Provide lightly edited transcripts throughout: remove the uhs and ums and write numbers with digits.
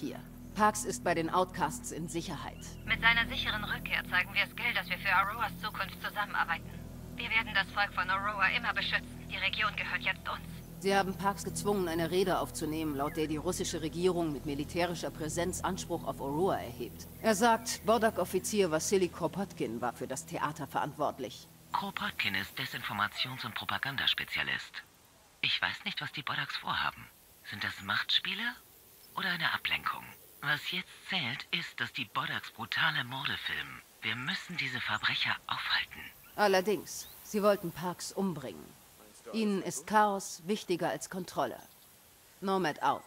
hier. Parks ist bei den Outcasts in Sicherheit. Mit seiner sicheren Rückkehr zeigen wir Skill, dass wir für Auroras Zukunft zusammenarbeiten. Wir werden das Volk von Aurora immer beschützen. Die Region gehört jetzt uns. Sie haben Parks gezwungen, eine Rede aufzunehmen, laut der die russische Regierung mit militärischer Präsenz Anspruch auf Aurora erhebt. Er sagt, Bodak-Offizier Wassili Kropotkin war für das Theater verantwortlich. Kropotkin ist Desinformations- und Propagandaspezialist. Ich weiß nicht, was die Bodaks vorhaben. Sind das Machtspiele oder eine Ablenkung? Was jetzt zählt, ist, dass die Bodaks brutale Morde filmen. Wir müssen diese Verbrecher aufhalten. Allerdings, sie wollten Parks umbringen. Ihnen ist Chaos wichtiger als Kontrolle. Nomad out.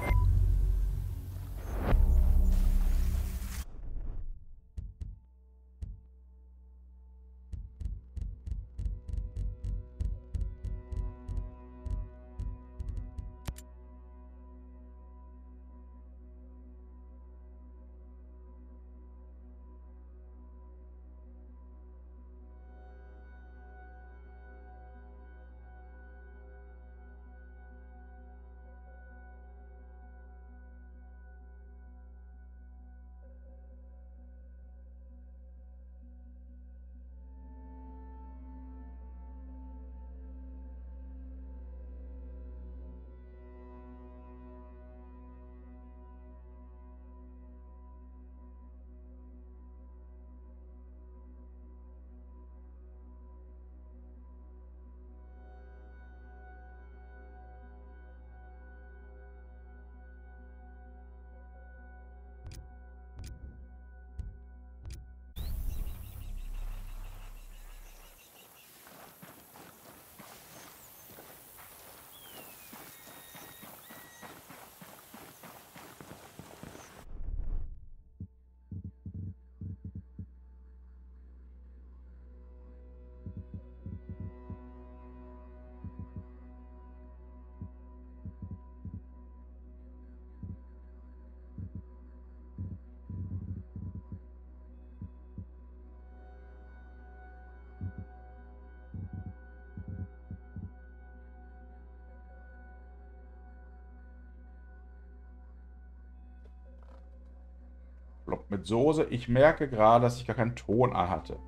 Block mit Soße. Ich merke gerade, dass ich gar keinen Ton an hatte.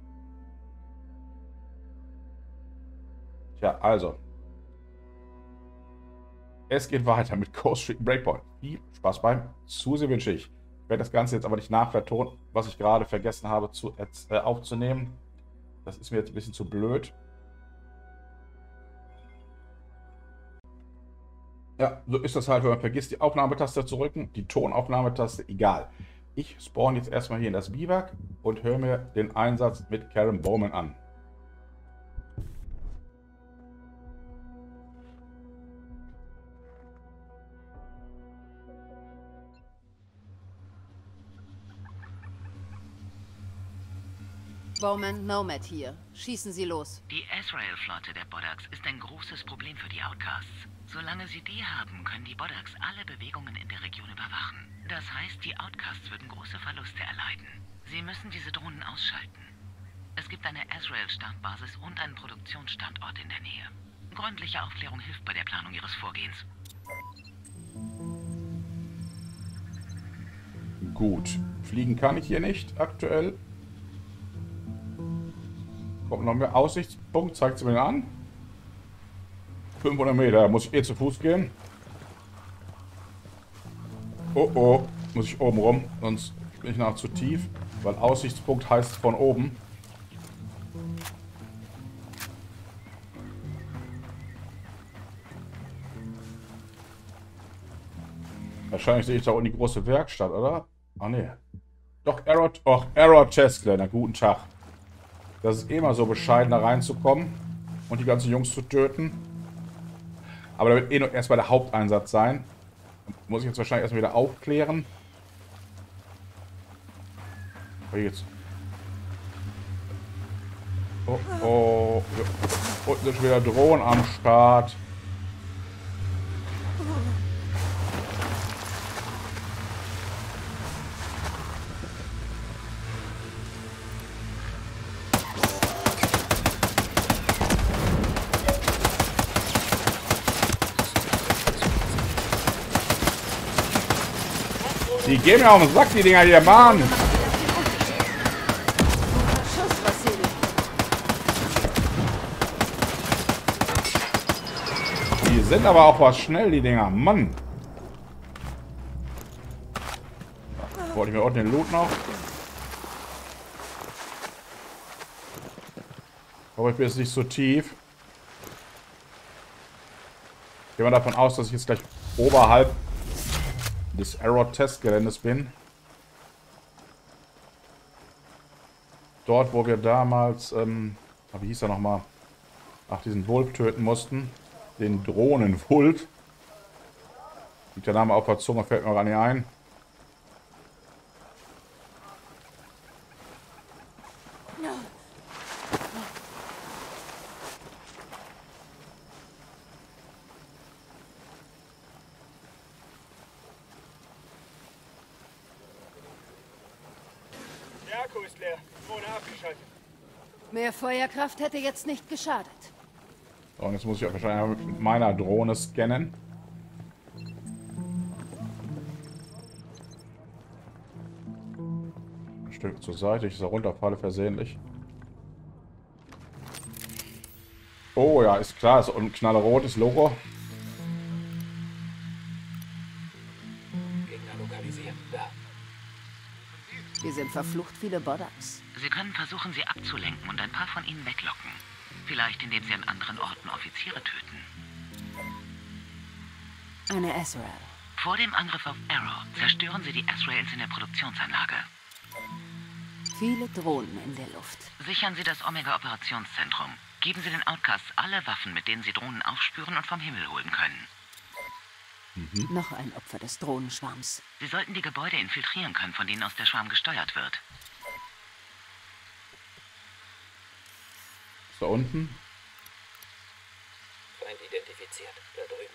Tja, also. Es geht weiter mit Ghost Street Breakpoint. Viel Spaß beim Zusehen wünsche ich. Ich werde das Ganze jetzt aber nicht nachvertonen, was ich gerade vergessen habe aufzunehmen. Das ist mir jetzt ein bisschen zu blöd. Ja, so ist das halt, wenn man vergisst, die Aufnahmetaste zu drücken, die Tonaufnahmetaste, egal. Ich spawn jetzt erstmal hier in das Biwak und höre mir den Einsatz mit Karen Bowman an. Bowman, Nomad hier. Schießen Sie los. Die Azrael-Flotte der Bodaks ist ein großes Problem für die Outcasts. Solange sie die haben, können die Bodaks alle Bewegungen in der Region überwachen. Das heißt, die Outcasts würden große Verluste erleiden. Sie müssen diese Drohnen ausschalten. Es gibt eine Azrael-Startbasis und einen Produktionsstandort in der Nähe. Gründliche Aufklärung hilft bei der Planung ihres Vorgehens. Gut. Fliegen kann ich hier nicht aktuell. Kommt noch mehr Aussichtspunkt, zeigt sie mir an. 500 Meter, muss ich eh zu Fuß gehen. Oh oh, muss ich oben rum, sonst bin ich nachher zu tief. Weil Aussichtspunkt heißt von oben. Wahrscheinlich sehe ich da unten die große Werkstatt, oder? Ah ne. Doch, Error Chesler, na guten Tag. Das ist immer so bescheiden, da reinzukommen und die ganzen Jungs zu töten. Aber da wird eh noch erstmal der Haupteinsatz sein. Muss ich jetzt wahrscheinlich erstmal wieder aufklären. Aber jetzt. Oh oh. Unten sind schon wieder Drohnen am Start. Die gehen mir auf den Sack, die Dinger hier, Mann. Schuss, Vasili. Die sind aber auch was schnell, die Dinger. Mann. Wollte ich mir unten den Loot noch. Aber ich bin jetzt nicht so tief. Gehen wir davon aus, dass ich jetzt gleich oberhalb des Arrow-Testgeländes bin. Dort, wo wir damals, wie hieß er nochmal? Ach, diesen Wulf töten mussten. Den Drohnenwulf. Liegt der Name auf der Zunge, fällt mir gar nicht ein. Der Akku ist leer. Drohne abgeschaltet. Mehr Feuerkraft hätte jetzt nicht geschadet. So, und jetzt muss ich auch wahrscheinlich mit meiner Drohne scannen. Ein Stück zur Seite, ich so runterfalle versehentlich. Oh ja, ist klar, ist ein knallrotes Logo. Gegner lokalisieren. Da. Wir sind verflucht viele Bodaks. Sie können versuchen, sie abzulenken und ein paar von ihnen weglocken. Vielleicht, indem sie an anderen Orten Offiziere töten. Eine Azrael. Vor dem Angriff auf Arrow zerstören sie die Azraels in der Produktionsanlage. Viele Drohnen in der Luft. Sichern Sie das Omega-Operationszentrum. Geben Sie den Outcasts alle Waffen, mit denen sie Drohnen aufspüren und vom Himmel holen können. Noch ein Opfer des Drohnenschwarms. Sie sollten die Gebäude infiltrieren können, von denen aus der Schwarm gesteuert wird. Ist da unten? Feind identifiziert. Da drüben.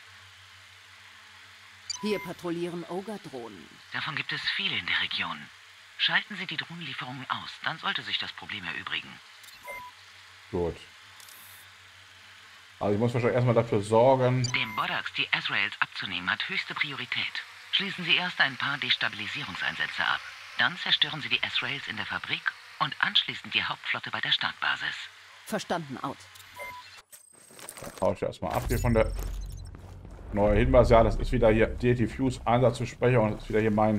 Hier patrouillieren Ogre-Drohnen. Davon gibt es viele in der Region. Schalten Sie die Drohnenlieferungen aus, dann sollte sich das Problem erübrigen. Gut. Also ich muss wahrscheinlich erstmal dafür sorgen. Dem Bodaks die Azraels abzunehmen hat höchste Priorität. Schließen Sie erst ein paar Destabilisierungseinsätze ab. Dann zerstören Sie die Azraels in der Fabrik und anschließend die Hauptflotte bei der Startbasis. Verstanden, out. Dann haue ich erstmal ab hier von der... Neuer Hinweis, ja, das ist wieder hier DT-Fuse Einsatzbesprecher und das ist wieder hier mein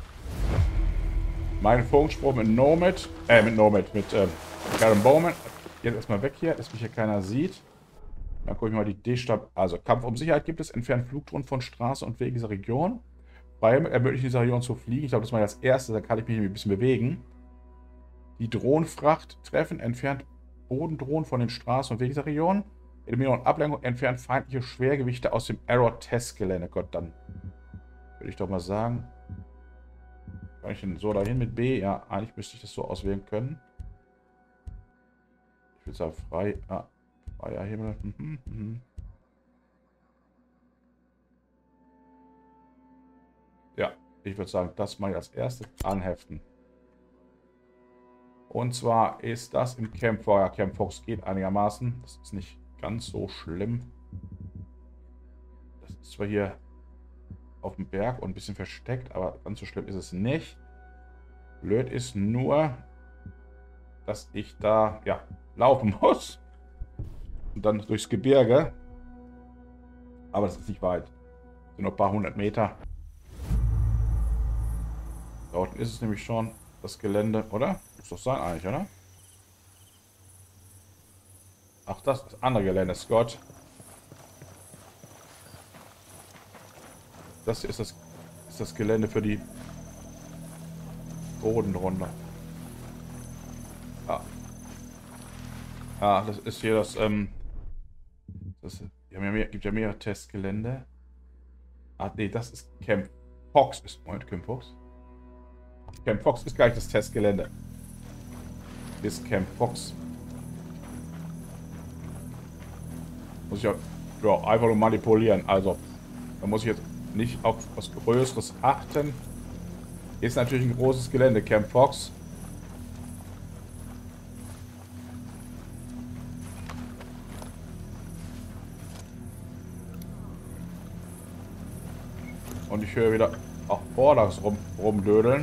Funkspruch mit Nomad, mit Karen Bowman. Jetzt erstmal weg hier, dass mich hier keiner sieht. Dann gucke ich mal die also Kampf um Sicherheit gibt es, entfernt Flugdrohnen von Straße und Wegen dieser Region. Bei ermöglichen dieser Region zu fliegen. Ich glaube, das ist mal das erste, da kann ich mich ein bisschen bewegen. Die Drohnenfracht treffen, entfernt Bodendrohnen von den Straßen und Wegen dieser Region. Eliminierung und Ablenkung entfernt feindliche Schwergewichte aus dem Arrow-Testgelände. Gott, dann würde ich doch mal sagen. Kann ich denn so dahin mit B? Ja, eigentlich müsste ich das so auswählen können. Ich würde sagen frei. Ja, freier Himmel. Ja, ich würde sagen, das mal als erstes anheften. Und zwar ist das im Camp Fox. Ja, Camp Fox geht einigermaßen. Das ist nicht ganz so schlimm. Das ist zwar hier auf dem Berg und ein bisschen versteckt, aber ganz so schlimm ist es nicht. Blöd ist nur, dass ich da ja laufen muss. Und dann durchs Gebirge. Aber das ist nicht weit. Das sind noch ein paar hundert Meter. Da unten ist es nämlich schon das Gelände, oder? Muss doch sein eigentlich, oder? Ach, das ist das andere Gelände, Scott. Das hier ist das Gelände für die Bodenrunde. Ah. Ah, das ist hier das, gibt ja mehrere Testgelände. Ah, nee, das ist Camp Fox. Moment, Camp Fox? Camp Fox ist gleich das Testgelände. Hier ist Camp Fox. Muss ich ja einfach nur manipulieren. Also, da muss ich jetzt nicht auf was Größeres achten. Hier ist natürlich ein großes Gelände, Camp Fox. Und ich höre wieder auch Bordax rumdödeln.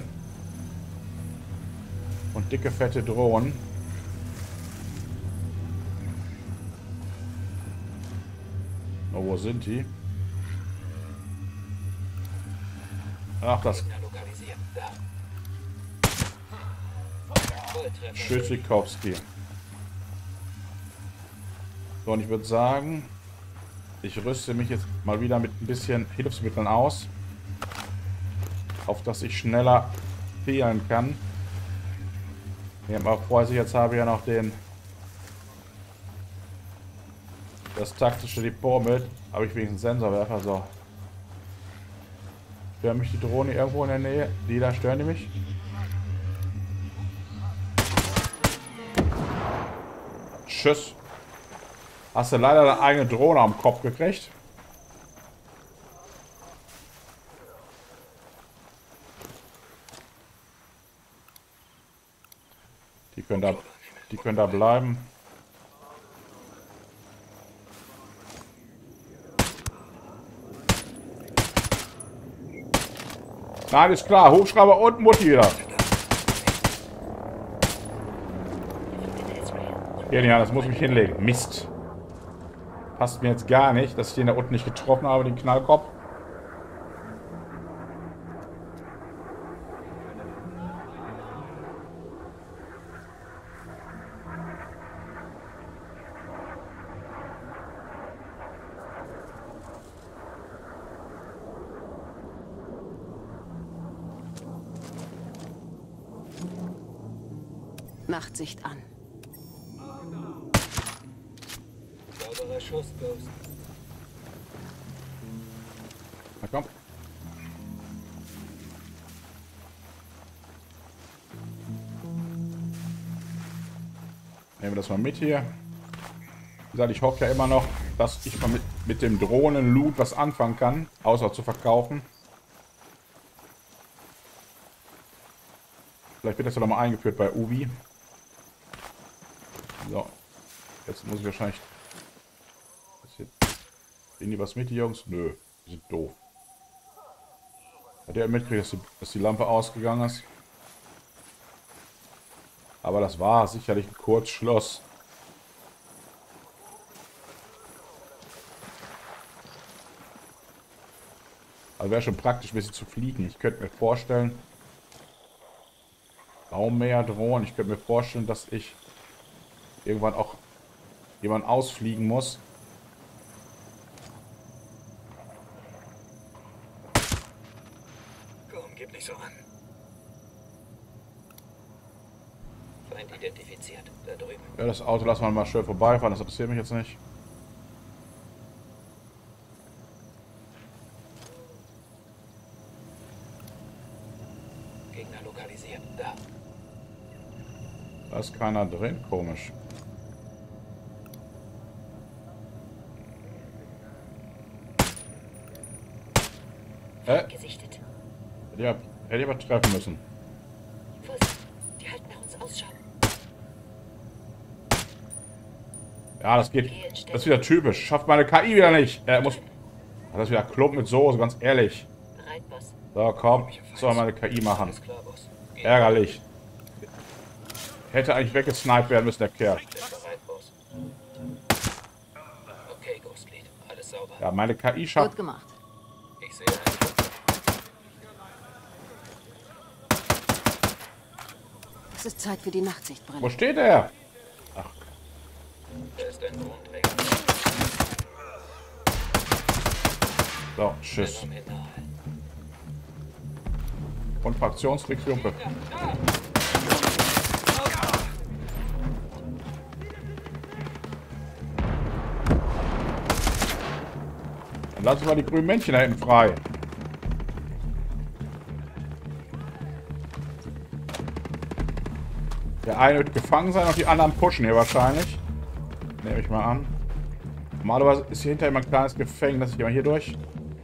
Und dicke, fette Drohnen. Oh, wo sind die? Ach, das Gegner lokalisiert. Da. Volltreffer. Schützikowski. So, und ich würde sagen, ich rüste mich jetzt mal wieder mit ein bisschen Hilfsmitteln aus, auf dass ich schneller fehlen kann. Ja, aber vorher jetzt habe ich ja noch das taktische Depot mit. Habe ich wenigstens Sensorwerfer. So. Stören mich die Drohne irgendwo in der Nähe? Die da stören die mich? Tschüss. Hast du leider deine eigene Drohne am Kopf gekriegt? Die können da bleiben. Nein, ist klar. Hubschrauber und Mutti wieder. Genial, das muss ich mich hinlegen. Mist. Passt mir jetzt gar nicht, dass ich den da unten nicht getroffen habe, den Knallkopf. Nachtsicht an. Sauberer Schuss, Ghost. Na komm. Nehmen wir das mal mit hier. Wie gesagt, ich hoffe ja immer noch, dass ich mal mit dem Drohnen-Loot was anfangen kann, außer zu verkaufen. Vielleicht wird das ja noch mal eingeführt bei Ubi. So. Jetzt muss ich wahrscheinlich... Sehen die was mit, die Jungs? Nö, die sind doof. Hat der mitgekriegt, dass die Lampe ausgegangen ist? Aber das war sicherlich ein Kurzschluss. Also wäre schon praktisch, ein bisschen zu fliegen. Ich könnte mir vorstellen... Kaum mehr Drohnen. Ich könnte mir vorstellen, dass ich irgendwann auch jemand ausfliegen muss. Komm, gib nicht so an. Feind identifiziert. Da drüben. Ja, das Auto lassen wir mal schön vorbeifahren. Das interessiert mich jetzt nicht. Gegner lokalisiert. Da. Da ist keiner drin. Komisch. Gesichtet. Hätte ich aber treffen müssen. Vorsicht, die halten nach uns Ausschau. Ja, das geht. Das ist wieder typisch. Schafft meine KI wieder nicht. Er muss. Das ist wieder Klump mit Soße, ganz ehrlich. Bereit, Boss. So, komm. Soll meine KI machen. Alles klar, Boss. Ärgerlich. Hätte eigentlich weggesniped werden müssen, der Kerl. Bin bereit, Boss. Okay, Ghostlead. Alles sauber. Ja, meine KI Gut schafft. gemacht. Ich sehe einen. Es ist Zeit für die Nachtsichtbrille. Wo steht er? Da ist ein Drohnenträger. So, tschüss. Phänomenal. Und Fraktionsregion. Dann lassen wir die grünen Männchen da hinten frei. Der eine wird gefangen sein und die anderen pushen hier wahrscheinlich. Nehme ich mal an. Normalerweise ist hier hinter immer ein kleines Gefängnis. Ich gehe mal hier durch.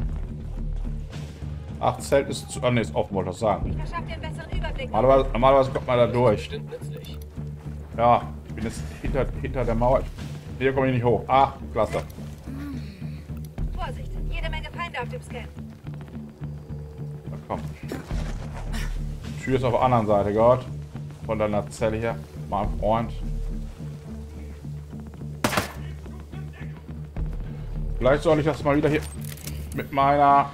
Ach, Zelt ist zu. Ah, ne, ist offen, wollte ich sagen. Verschafft dir einen besseren Überblick. Normalerweise kommt man da durch. Bestimmt nützlich. Ja, ich bin jetzt hinter der Mauer. Hier komme ich nicht hoch. Ah, klasse. Vorsicht, jede Menge Feinde auf dem Scan. Komm. Die Tür ist auf der anderen Seite, Gott. Von deiner Zelle her, mein Freund. Vielleicht soll ich das mal wieder hier mit meiner...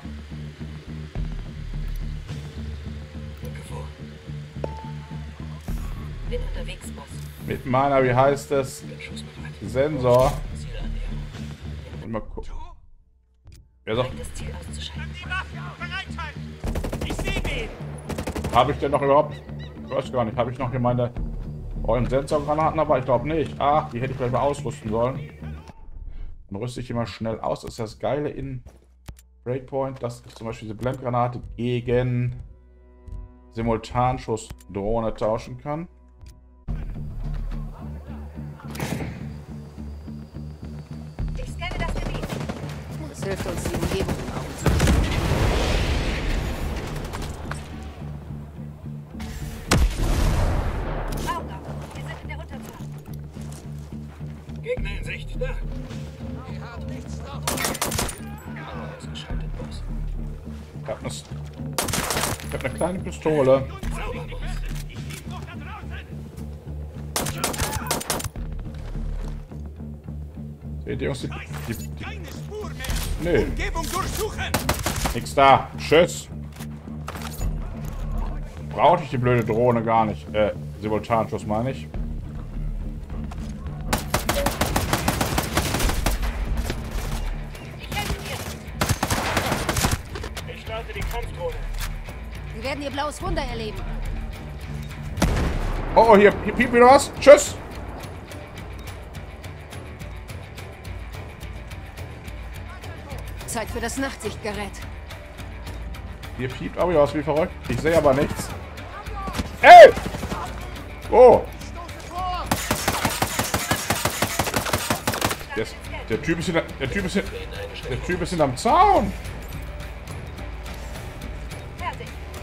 Bin unterwegs, Boss. Mit meiner, wie heißt es? Sensor. Und mal gucken. Wer sagt, Das Ziel auszuschalten. habe ich denn noch überhaupt... Ich weiß gar nicht. Habe ich noch hier meine neuen Sensorgranaten? Aber ich glaube nicht. Ach, die hätte ich vielleicht mal ausrüsten sollen. Dann rüste ich immer schnell aus. Das ist das Geile in Breakpoint, dass ich zum Beispiel diese Blendgranate gegen Simultanschuss-Drohne tauschen kann. Ich scanne das Gebiet. Das hilft uns, die Umgebung im Auge zu behalten. Augen auf. Wir sind in der Unterzahl. Gegner in Sicht. Da. Ausgeschaltet, Boss. Ich hab eine kleine Pistole. Sauber, Boss. Seht ihr uns die nee. Nix da. Tschüss. Brauchte ich die blöde Drohne gar nicht. Simultanschuss meine ich. Ich starte die Kampfdrohne. Wir werden ihr blaues Wunder erleben. Oh, hier piept wieder was. Tschüss. Zeit für das Nachtsichtgerät. Hier piept aber was wie verrückt. Ich sehe aber nichts. Ey! Oh! Der Typ ist hinterm Zaun. Fertig.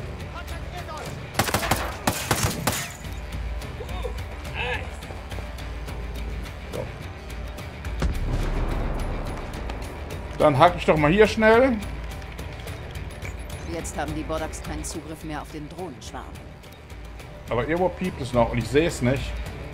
So. Dann hack ich doch mal hier schnell. Jetzt haben die Boddocks keinen Zugriff mehr auf den Drohnenschwarm. Aber irgendwo piept es noch und ich sehe es nicht.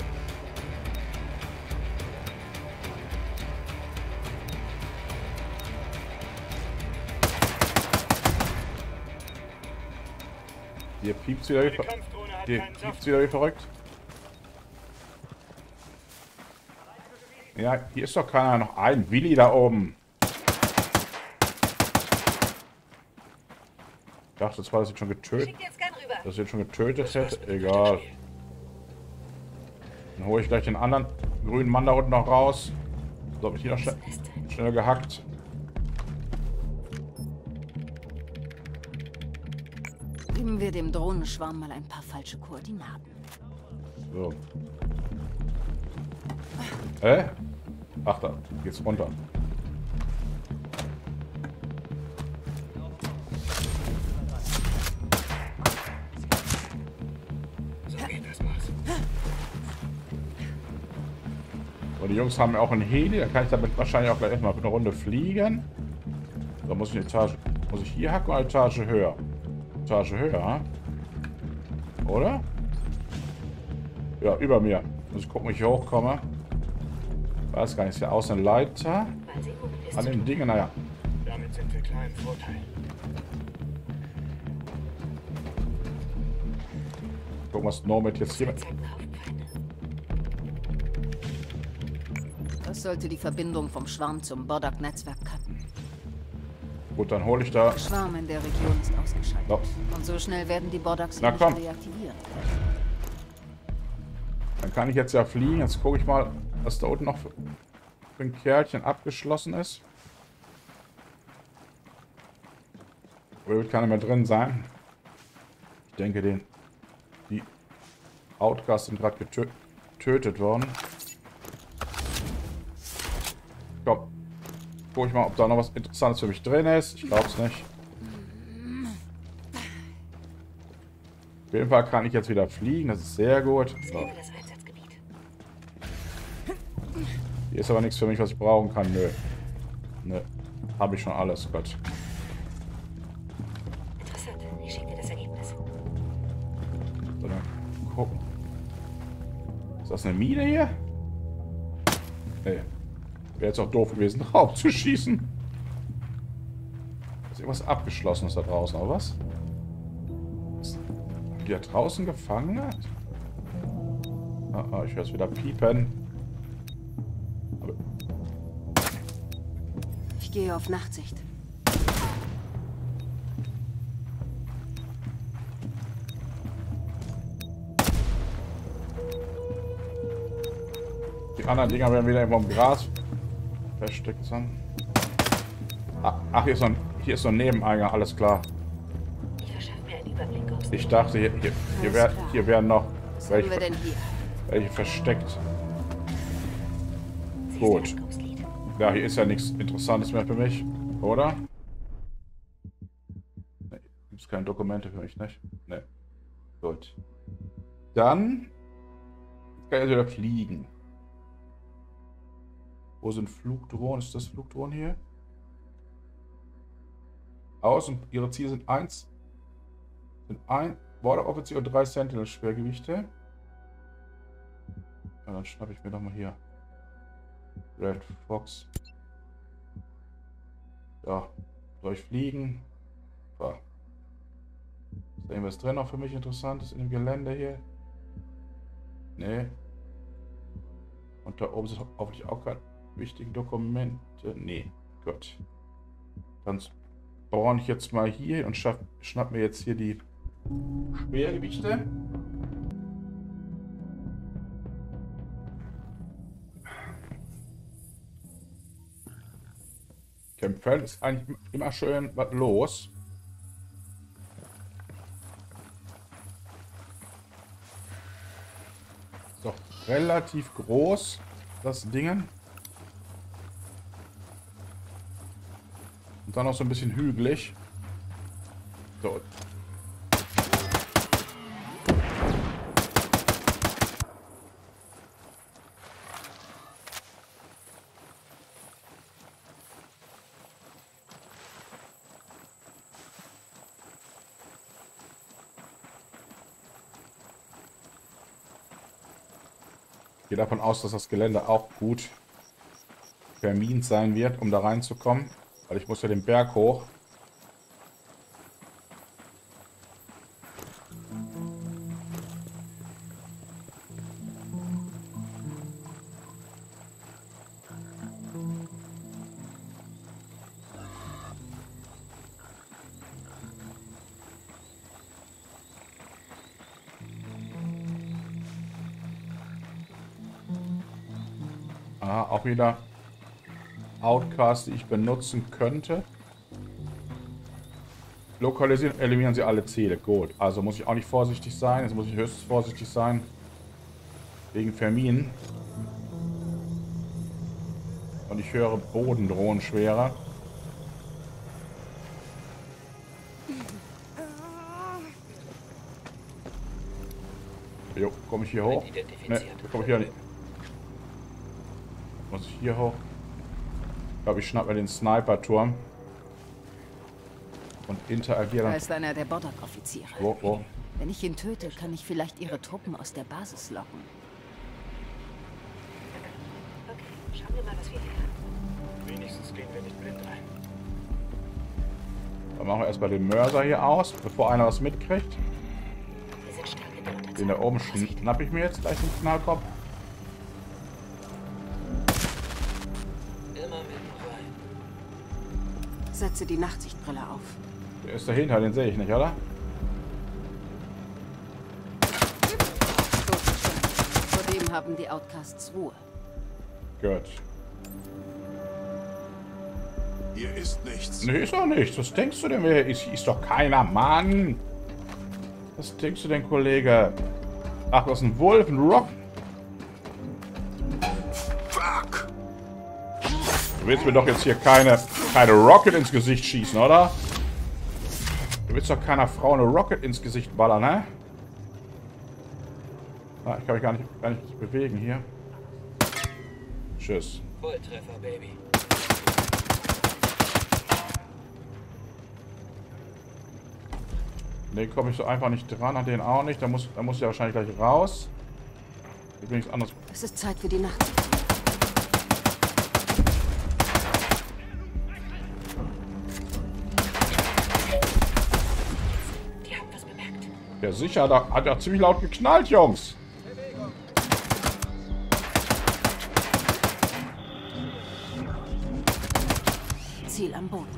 Hier piept's wieder wie verrückt. Hier piept's wieder wie verrückt. Ja, hier ist doch keiner. Noch ein Willi da oben. Ich dachte zwar, dass ich schon getötet, Schick dir jetzt gern rüber. dass ich jetzt schon getötet hätte. Egal. Dann hole ich gleich den anderen grünen Mann da unten noch raus. So, habe ich hier noch schnell gehackt. Geben wir dem Drohnenschwarm mal ein paar falsche Koordinaten. So. Ach, da geht's runter. So geht das, Boss. Und die Jungs haben auch einen Heli, da kann ich damit wahrscheinlich auch gleich erstmal eine Runde fliegen. Da muss ich eine Etage. Muss ich hier hacken oder eine Etage höher? Etage höher, oder? Ja, über mir. Muss ich gucken, wie ich hier hochkomme. Weiß gar nicht, ist hier außen ein Leiter. Mal sehen, wo du bist. An den Dingen, naja. Damit sind wir klar im Vorteil. Gucken, was Nomad jetzt hier mit. Zeigt einen Haufen Feinde. Das sollte die Verbindung vom Schwarm zum Boddock-Netzwerk cutten. Gut, dann hole ich da. Der Schwarm in der Region ist ausgeschaltet. So. Und so schnell werden die Boddocks Na ihn komm. nicht reaktivieren. Dann kann ich jetzt ja fliegen. Jetzt gucke ich mal, was da unten noch für ein Kerlchen abgeschlossen ist. Oder wird keiner mehr drin sein. Ich denke, die Outcasts sind gerade getötet worden. Komm. Guck ich mal, ob da noch was Interessantes für mich drin ist. Ich glaube es nicht. Auf jeden Fall kann ich jetzt wieder fliegen. Das ist sehr gut. So. Scanne das Einsatzgebiet. Hier ist aber nichts für mich, was ich brauchen kann. Nö. Nö. Habe ich schon alles. Gott. Interessant. Ich gucken. Ist das eine Mine hier? Nee. Wäre jetzt auch doof gewesen, drauf zu schießen. Ist irgendwas Abgeschlossenes da draußen, oder was? Die da draußen gefangen hat? Ich höre es wieder piepen. Aber Ich gehe auf Nachtsicht. die anderen Dinger werden wieder irgendwo im Gras versteckt sein. Ach, hier ist so ein Nebeneingang, alles klar. Ich verschaffe mir einen Überblick aus. Ich dachte, hier wären noch Was haben wir denn hier? welche versteckt. Sie ist Gut. ein Einkaufslied. Ja, hier ist ja nichts Interessantes mehr für mich, oder? Ne, gibt es keine Dokumente für mich, nicht? Ne. Gut. Dann kann ich wieder fliegen. Wo sind Flugdrohnen? Ist das Flugdrohnen hier? Aus und ihre Ziele sind ein Border-Offizier und 3 Sentinel-Schwergewichte. Ja, dann schnappe ich mir doch mal hier Red Fox. Ja, soll ich fliegen? So. Ist da irgendwas drin noch für mich Interessantes in dem Gelände hier? Nee. Und da oben sind hoffentlich auch keine wichtigen Dokumente. Nee, gut. Dann spawn ich jetzt mal hier und schnapp mir jetzt hier die Schwergewichte. Kämpfen ist eigentlich immer schön was los. Ist doch relativ groß, das Ding. Und dann noch so ein bisschen hügelig. So. Ich gehe davon aus, dass das Gelände auch gut vermint sein wird, um da reinzukommen. Weil ich muss ja den Berg hoch. Auch wieder Outcasts, die ich benutzen könnte. Lokalisieren, eliminieren sie alle Ziele. Gut, also muss ich auch nicht vorsichtig sein. Jetzt muss ich höchstens vorsichtig sein. Wegen Verminen. Und ich höre Bodendrohnen schwerer. Jo, komme ich hier hoch? Ne, komme ich hier nicht. Muss ich hier hoch? Ich glaube, ich schnapp mir den Sniper-Turm. Und interagiere dann. Da ist einer der Bordak-Offiziere. Wo? Wenn ich ihn töte, kann ich vielleicht ihre Truppen aus der Basis locken. Okay, schauen wir mal, was wir hier haben. Wenigstens gehen wir nicht blind ein. Dann machen wir erstmal den Mörser hier aus, bevor einer was mitkriegt. Wir sind stark in der Unterzahl. Den da oben schnapp ich mir jetzt gleich den Knallkopf. Immer mitten rein. Setze die Nachtsichtbrille auf. Der ist dahinter, den sehe ich nicht, oder? Vor dem haben die Outcasts Ruhe. Gut. Hier ist nichts. Nee, ist doch nichts. Was denkst du denn, wer ist? Ist doch keiner, Mann. Was denkst du denn, Kollege? Ach, das ist ein Wolf, ein Rock. Fuck! Du willst mir doch jetzt hier keine Rocket ins Gesicht schießen, oder? Du willst doch keiner Frau eine Rocket ins Gesicht ballern, ne? Ah, ich kann mich gar nicht bewegen hier. Tschüss. Volltreffer, Baby. Den komme ich so einfach nicht dran, an den auch nicht. Da muss ich ja wahrscheinlich gleich raus. Hier bin nichts anderes. Es ist Zeit für die Nacht. Die haben was bemerkt. Ja sicher, da hat ja ziemlich laut geknallt, Jungs. Ziel am Boden.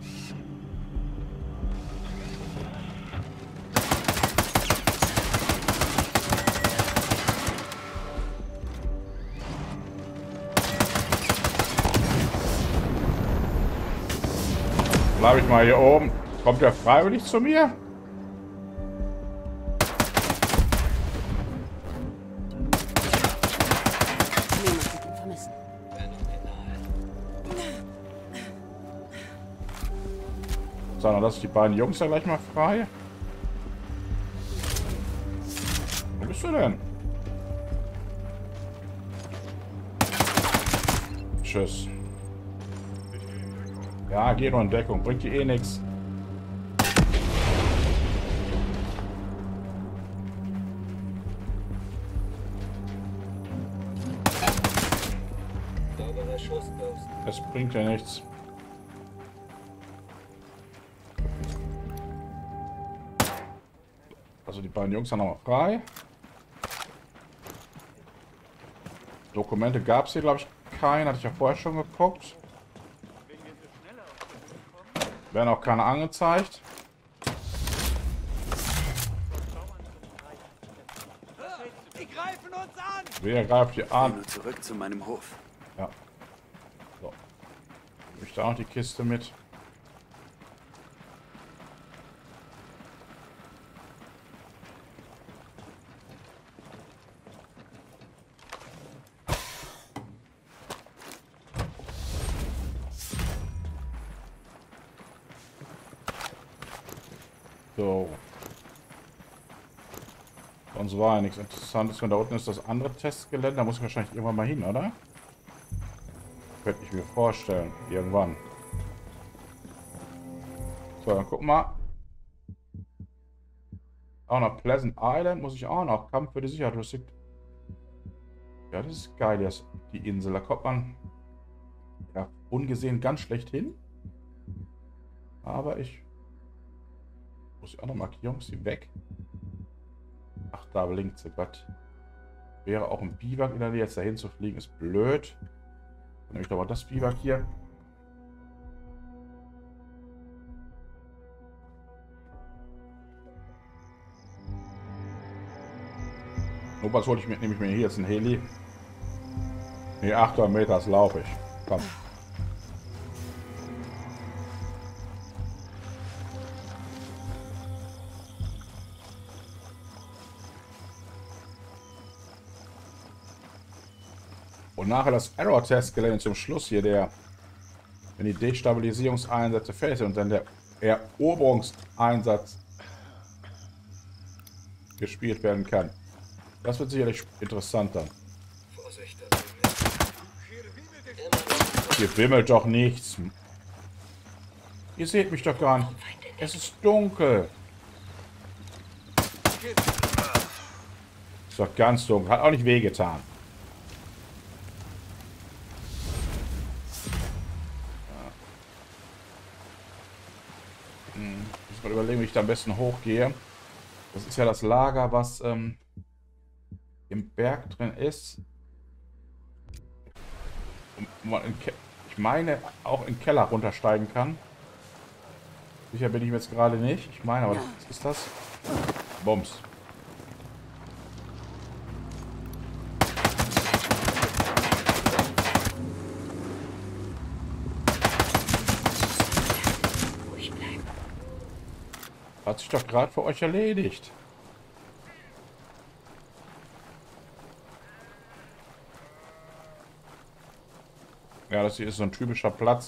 Bleib ich mal hier oben. Kommt der freiwillig zu mir? Niemand wird ihn vermissen. So, dann lasse ich die beiden Jungs ja gleich mal frei. Wo bist du denn? Tschüss. Ja, geh nur in Deckung. Bringt dir eh nichts. Sauberer Schusspost. Es bringt ja nichts. Also die beiden Jungs sind noch mal frei. Dokumente gab es hier, glaube ich, keine. Hatte ich ja vorher schon geguckt. Werden auch keine angezeigt. Die greifen uns an! Wer greift die an? Nur zurück zu meinem Hof. Ja. So. Nehme ich da noch die Kiste mit. So. Sonst war ja nichts Interessantes. Und da unten ist das andere Testgelände. Da muss ich wahrscheinlich irgendwann mal hin, oder? Könnte ich mir vorstellen. Irgendwann. So, dann guck mal. Auch noch Pleasant Island muss ich auch noch. Kampf für die Sicherheit. Ja, das ist geil, das, die Insel. Da kommt man ja ungesehen ganz schlecht hin. Aber ich muss die andere Markierung, ist sie weg? Ach, da blinkt sie, Gott. Wäre auch ein Biwak in der Nähe, jetzt dahin zu fliegen, ist blöd. Dann nehme ich doch mal das Biwak hier. Notfalls hole ich mir, nehme ich mir hier jetzt ein Heli. Ne, 800 Meter, das laufe ich. Komm. Und nachher das Error-Test-Gelände zum Schluss hier, wenn die Destabilisierungseinsätze fertig sind und dann der Eroberungseinsatz gespielt werden kann. Das wird sicherlich interessant dann. Vorsicht, Hier wimmelt doch nichts. Ihr seht mich doch gar nicht. Es ist dunkel. Ist doch ganz dunkel. Hat auch nicht wehgetan. Ich muss mal überlegen, wie ich da am besten hochgehe. Das ist ja das Lager, was im Berg drin ist. Und man ich meine, auch in den Keller runtersteigen kann. Sicher bin ich mir jetzt gerade nicht. Ich meine, aber was ist das? Bums. Hat sich doch gerade für euch erledigt. Ja, das hier ist so ein typischer Platz,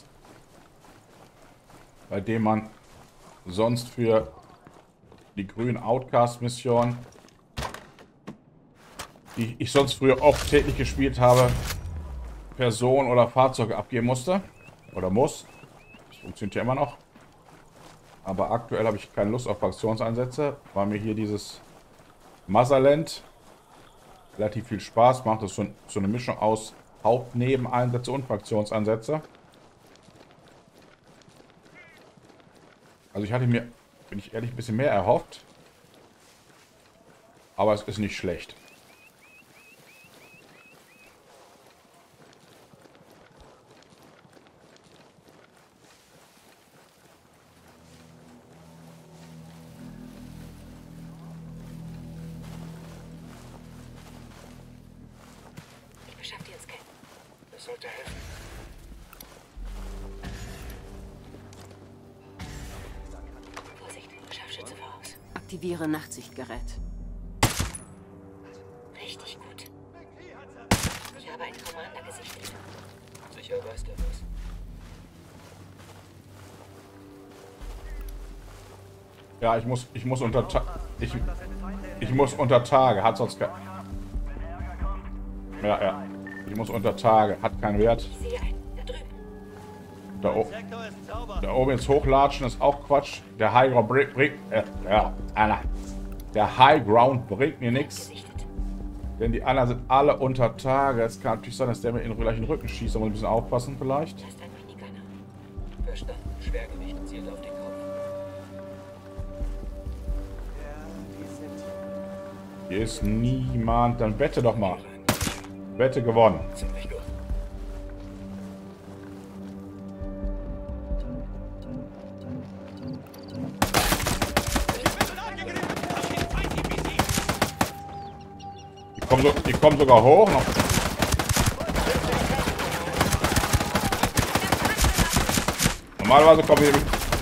bei dem man sonst für die grünen Outcast-Missionen, die ich sonst früher oft täglich gespielt habe, Personen oder Fahrzeuge abgeben musste. Oder muss. Das funktioniert ja immer noch. Aber aktuell habe ich keine Lust auf Fraktionseinsätze, weil mir hier dieses Motherland relativ viel Spaß macht. Das ist so eine Mischung aus Hauptnebeneinsätze und Fraktionseinsätze. Also ich hatte mir, bin ich ehrlich, ein bisschen mehr erhofft. Aber es ist nicht schlecht. Beschaff dir einen Scan. Das sollte helfen. Vorsicht, Scharfschütze voraus. Aktiviere Nachtsichtgerät. Richtig gut. Ich habe einen Commander gesichtet. Sicher weiß der was. Ja, ich muss unter ich muss unter Tage, hat sonst kein... Ja. Ich muss unter Tage, hat keinen Wert. Ich sehe einen, da drüben. Da oben ins Hochlatschen ist auch Quatsch. Der High Ground der High Ground bringt mir nichts. Gesichtet. Denn die anderen sind alle unter Tage. Es kann natürlich sein, dass der mir gleich in den Rücken schießt. Da muss ich ein bisschen aufpassen vielleicht. Da ist ein Minigunner. Verstanden. Schwergewicht zielt auf den Kopf. Hier ist niemand. Dann wette doch mal. Wette gewonnen. Ziemlich gut. Die kommen sogar hoch noch. Normalerweise kommen die...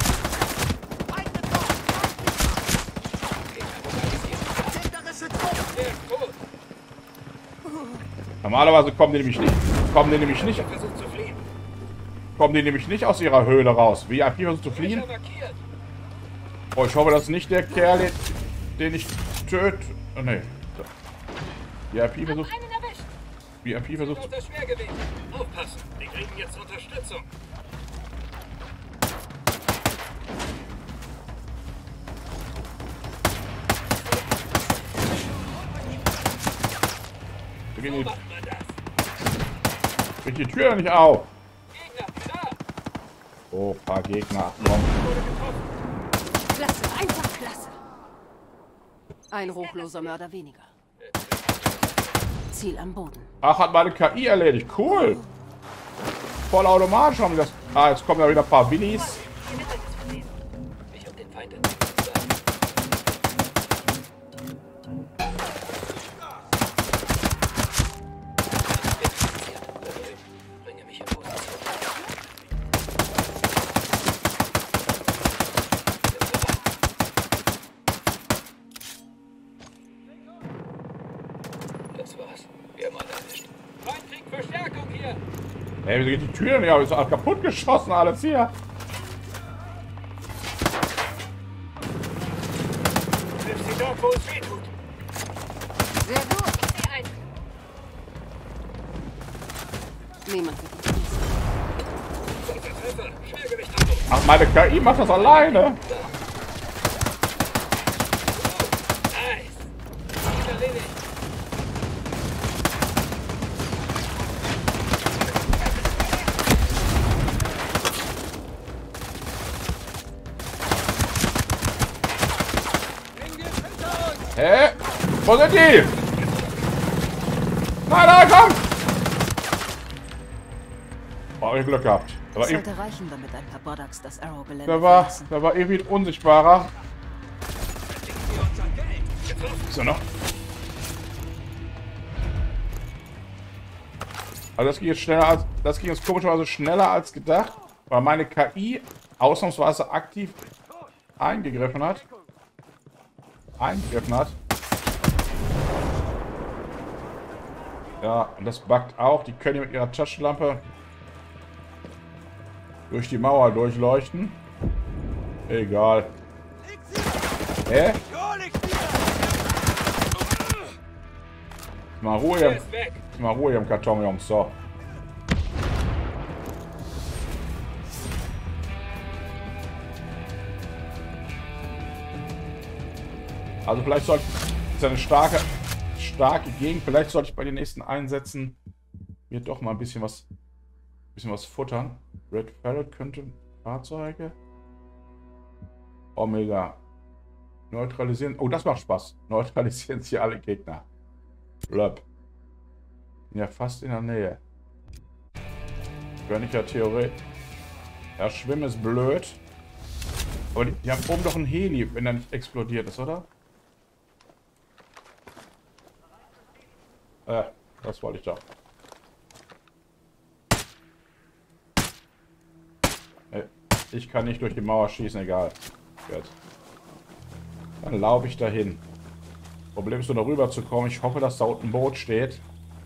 Normalerweise kommen die nämlich Versucht zu fliehen. aus ihrer Höhle raus. VIP versucht zu fliehen. Markiert. Oh, ich hoffe, das ist nicht der Kerl, den ich töte. Oh, nee. VIP versucht... Einen erwischt. VIP versucht... Unter Schwergewicht. Aufpassen. Die kriegen jetzt Unterstützung. Wir gehen Macht man das. krieg die Tür nicht auf. Gegner, da. Oh, paar Gegner. Komm. Klasse, einfach klasse. Ein ruchloser Mörder weniger. Ziel am Boden. Ach, hat meine KI erledigt. Cool. Vollautomatisch haben die das... Ah, jetzt kommen ja wieder ein paar Willis. Ich hab den Feind entdeckt. Bringe mich in Position. Das war's. Wir haben alle erwischt. Feind kriegt Verstärkung hier. Ey, wieso geht die Tür nicht auf? Ist alles kaputt geschossen, alles hier. Triff sie dort, wo es weh tut. Sehr gut. Ich sehe einen. Niemand wird uns schießen. Unser Treffer. Schwergewicht ab. Ach, meine KI macht das alleine. Nice. Ziel erledigt. Hä? Wo sind die? Nein, komm! Oh, ich Glück gehabt. Es sollte reichen, damit ein paar Boddocks das Arrow-Gelände Der war verlassen. irgendwie ein unsichtbarer. So noch. Also das ging jetzt schneller als, das ging jetzt komischerweise schneller als gedacht, weil meine KI ausnahmsweise aktiv eingegriffen hat. Ja, und das buggt auch. Die können mit ihrer Taschenlampe durch die Mauer durchleuchten. Egal. Hä? Mal Ruhe hier im Karton, Jungs. So. Also vielleicht sollte... Das ist eine starke Gegend. Vielleicht sollte ich bei den nächsten Einsätzen mir doch mal ein bisschen was futtern. Red Ferret könnte Fahrzeuge. Omega. Neutralisieren. Oh, das macht Spaß. Neutralisieren sie alle Gegner. Blöb. Ja, fast in der Nähe. Könnte ich ja theoretisch. Ja, Schwimmen ist blöd. Aber die haben oben doch ein Heli, wenn er nicht explodiert ist, oder? Das wollte ich doch. Ich kann nicht durch die Mauer schießen, egal. Gut. Dann laufe ich dahin. Problem ist nur, da rüber zu kommen. Ich hoffe, dass da unten ein Boot steht.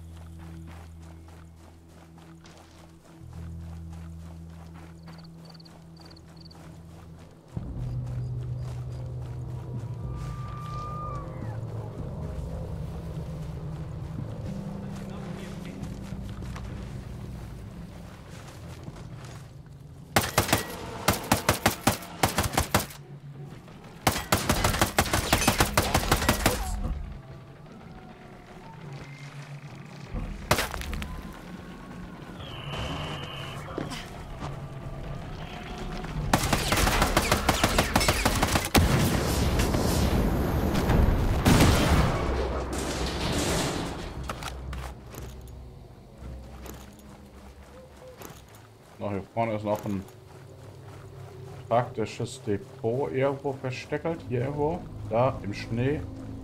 Hier vorne ist noch ein praktisches Depot irgendwo versteckelt. Hier irgendwo. Da im Schnee.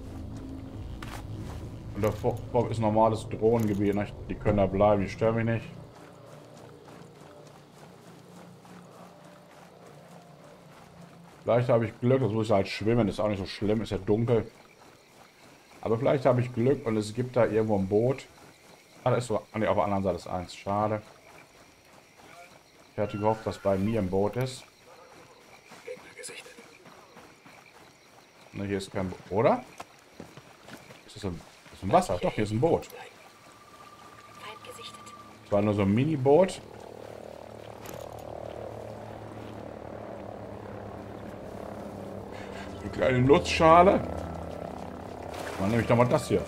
Und davor ist ein normales Drohnengebiet. Die können da bleiben, die stören mich nicht. Vielleicht habe ich Glück, das muss ich halt schwimmen, ist auch nicht so schlimm, ist ja dunkel. Aber vielleicht habe ich Glück und es gibt da irgendwo ein Boot. Ah, da ist so, nee, auf der anderen Seite ist eins. Schade. Ich hatte gehofft, dass bei mir ein Boot ist. Ne, hier ist kein Boot, oder? Ist das ein Wasser? Doch, hier ist ein Boot. Es war nur so ein Mini-Boot. Eine kleine Nussschale. Dann nehme ich doch mal das hier.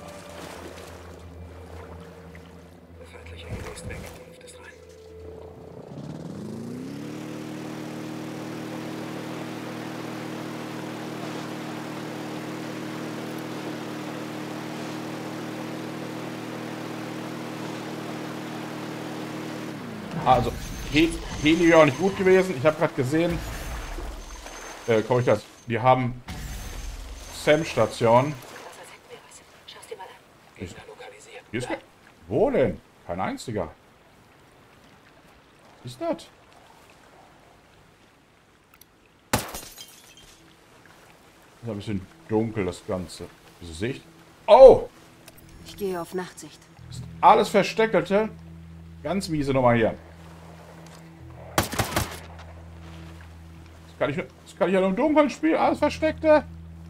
Also, Heli wäre auch nicht gut gewesen. Ich habe gerade gesehen, die haben SAM-Stationen. Wo denn? Kein einziger. Was ist das? Das ist ein bisschen dunkel, das Ganze. Wieso sehe ich? Oh! Ich gehe auf Nachtsicht. Das ist alles Versteckelte. Ganz miese Nummer hier. Das kann ich ja nur im Dunkeln spielen. Alles Versteckte.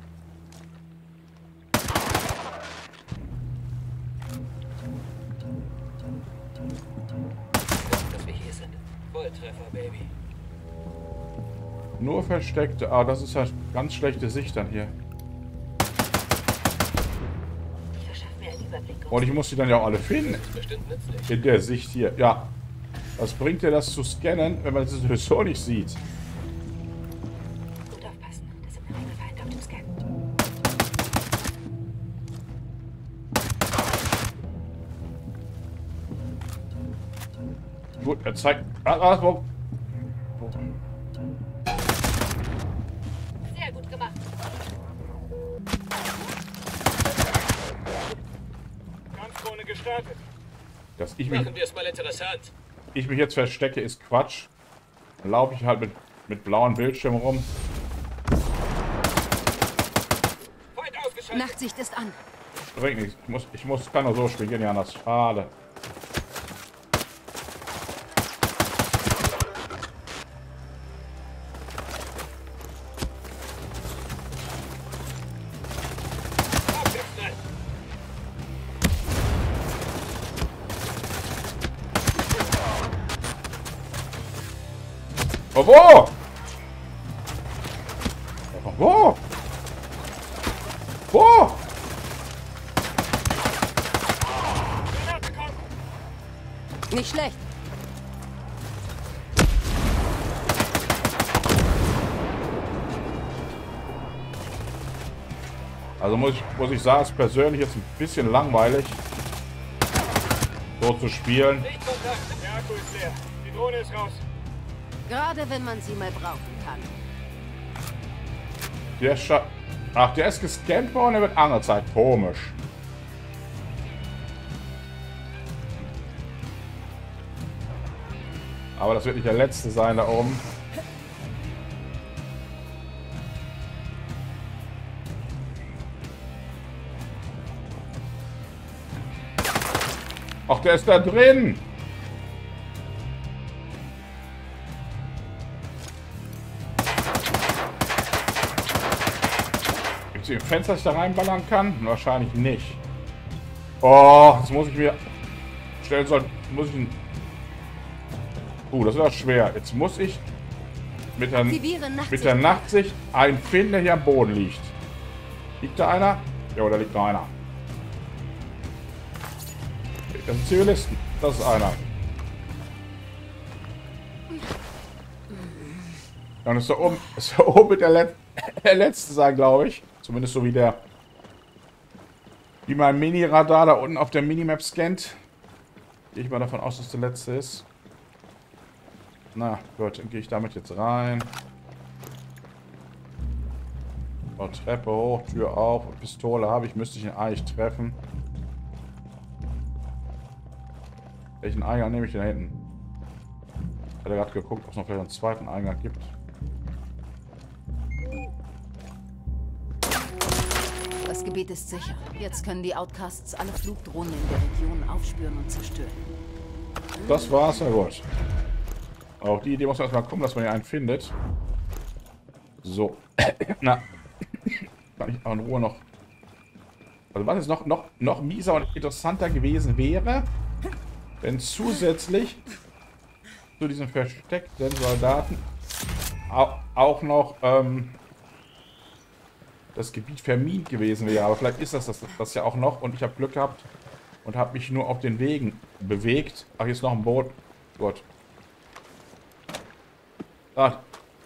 Nur Versteckte. Ah, das ist ja ganz schlechte Sicht dann hier. Und ich muss die dann ja auch alle finden. In der Sicht hier. Ja. Was bringt dir das zu scannen, wenn man das sowieso nicht sieht? Gut aufpassen. Das sind meine Feinde auf dem Scan. Gut, er zeigt. Wo? Sehr gut gemacht. Kampfdrohne gestartet. Dass ich Machen wir es mal interessant. mich jetzt verstecke, ist Quatsch. Dann laufe ich halt mit blauen Bildschirmen rum. Feind ausgeschaltet. Nachtsicht ist an. Bringt nichts. Kann nur so spielen, ja, das schade. Oh, wo? Oh, wo? Oh! Nicht schlecht. Also muss ich sagen, es ist persönlich jetzt ein bisschen langweilig, so zu spielen. Lichtkontakt. Der Akku ist leer. Die Drohne ist raus. Gerade wenn man sie mal brauchen kann. Ach, der ist gescannt worden, der wird angezeigt. Komisch. Aber das wird nicht der letzte sein da oben. Ach, der ist da drin. Gibt es hier ein Fenster, das ich da reinballern kann? Wahrscheinlich nicht. Oh, jetzt muss ich mir stellen sollen. Muss ich ein. Das ist auch schwer. Jetzt muss ich mit der Nachtsicht einen finden, der hier am Boden liegt. Liegt da einer? Ja, da liegt noch einer. Das sind Zivilisten. Das ist einer. Ja, und ist da oben mit der letzte sein, glaube ich. Zumindest so wie mein Mini-Radar da unten auf der Minimap scannt. Gehe ich mal davon aus, dass der letzte ist. Na gut, dann gehe ich damit jetzt rein. So, Treppe hoch, Tür auf. Pistole habe ich, müsste ich ihn eigentlich treffen. Welchen Eingang nehme ich denn da hinten? Ich hatte gerade geguckt, ob es noch vielleicht einen zweiten Eingang gibt. Das Gebiet ist sicher. Jetzt können die Outcasts alle Flugdrohnen in der Region aufspüren und zerstören. Das war's, ja gut. Auch die Idee muss erstmal kommen, dass man hier einen findet. So. Na. Kann ich auch in Ruhe noch. Also was jetzt noch mieser und interessanter gewesen wäre, wenn zusätzlich zu diesen versteckten Soldaten auch noch das Gebiet vermint gewesen wäre. Aber vielleicht ist das ja auch noch und ich habe Glück gehabt und habe mich nur auf den Wegen bewegt. Ach, hier ist noch ein Boot. Gut. Ah.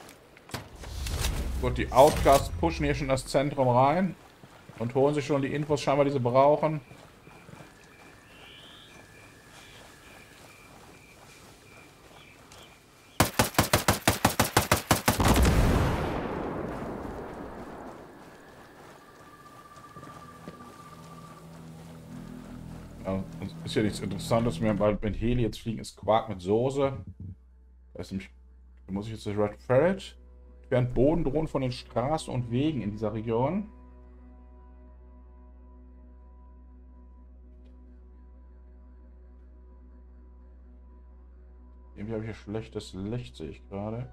Gut, die Outcasts pushen hier schon das Zentrum rein und holen sich schon die Infos, scheinbar, die sie brauchen. Ja, ist ja nichts Interessantes mehr, weil mit Heli jetzt fliegen ist Quark mit Soße. Das ist nämlich, da muss ich jetzt Red Ferret. Während Bodendrohnen von den Straßen und Wegen in dieser Region. Irgendwie habe ich hier schlechtes Licht, sehe ich gerade.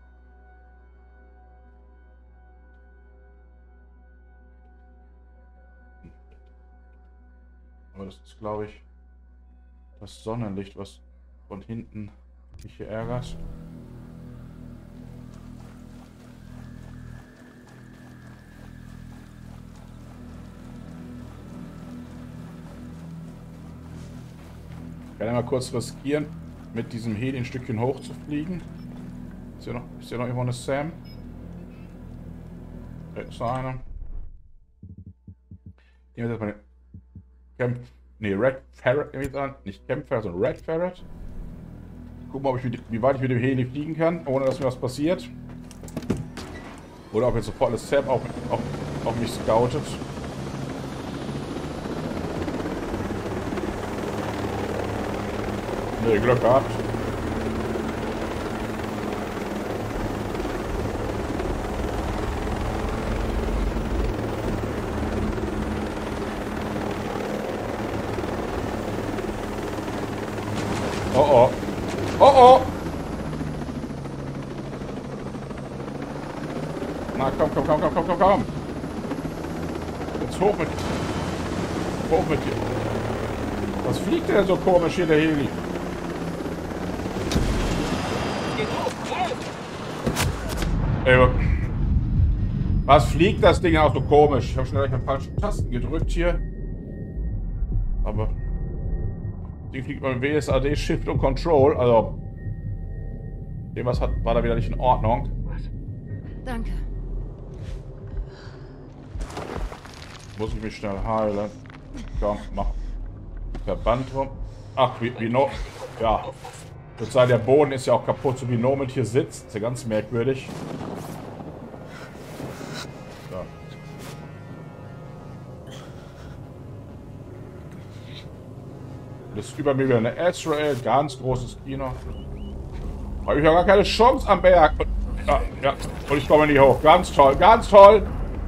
Aber das ist, glaube ich, das Sonnenlicht, was von hinten mich hier ärgert. Ich kann ja mal kurz riskieren, mit diesem Heli ein Stückchen hoch zu fliegen. Ist ja noch irgendwo eine Sam? Da ist noch einer. Nehmen wir jetzt mal den Red Ferret, nicht Campfire, sondern Red Ferret. Gucken mal, wie weit ich mit dem Heli fliegen kann, ohne dass mir was passiert. Oder ob jetzt sofort alles Sam auf mich scoutet. Nee, Glück gehabt. Oh oh. Oh oh. Na komm. Jetzt hoch mit dir. Was fliegt denn so komisch hier, der Heli? Was fliegt das Ding auch so komisch? Ich habe schon gleich ein paar Tasten gedrückt hier. Aber... Die fliegt mit WSAD, Shift und Control. Also... Irgendwas war da wieder nicht in Ordnung. Danke. Muss ich mich schnell heilen. Komm, mach. Verband rum. Ach, wie no. Ja. Ich würde sagen, der Boden ist ja auch kaputt, so wie Nomad hier sitzt. Ist ja ganz merkwürdig. Ja. Das ist über mir wieder eine Azrael, ganz großes Kino. Habe ich ja gar keine Chance am Berg. Und, ja, ja. Und ich komme nicht hoch. Ganz toll, ganz toll.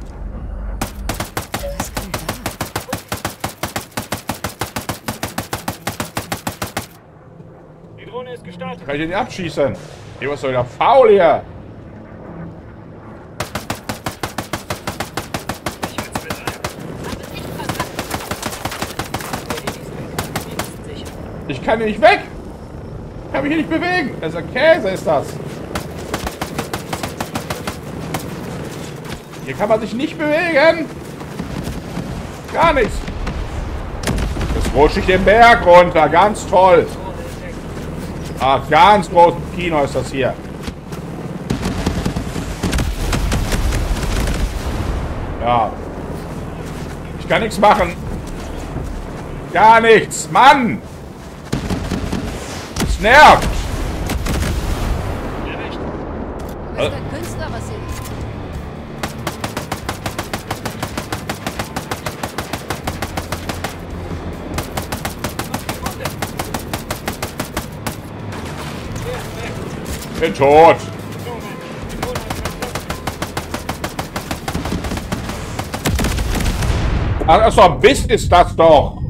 Die Drohne ist gestartet. Kann ich den abschießen? Hier was soll der faul hier? Ich kann hier nicht weg. Ich kann mich hier nicht bewegen. Das ist ein Käse, ist das. Hier kann man sich nicht bewegen. Gar nichts. Jetzt rutsche ich den Berg runter. Ganz toll. Ah, ganz großes Kino ist das hier. Ja. Ich kann nichts machen. Gar nichts. Mann! Es nervt! Du bist ein Künstler, Vasili. Bin tot. Ach so, ein Biss ist das doch.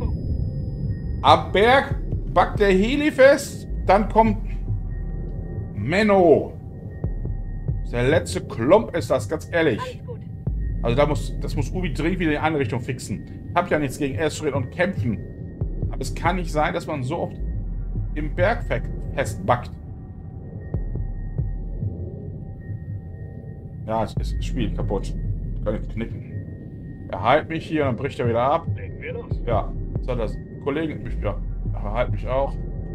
Am Berg backt der Heli fest, dann kommt Menno. Der letzte Klump ist das, ganz ehrlich. Also das muss Ubi dringend wieder in die andere Richtung fixen. Ich habe ja nichts gegen Ezreal und kämpfen. Aber es kann nicht sein, dass man so oft im Berg festbackt. Ja, es ist das Spiel kaputt. Kann ich knicken. Er heilt mich hier und dann bricht er wieder ab. Legen wir los. Ja, so das Kollegen, ja, er heilt mich auch.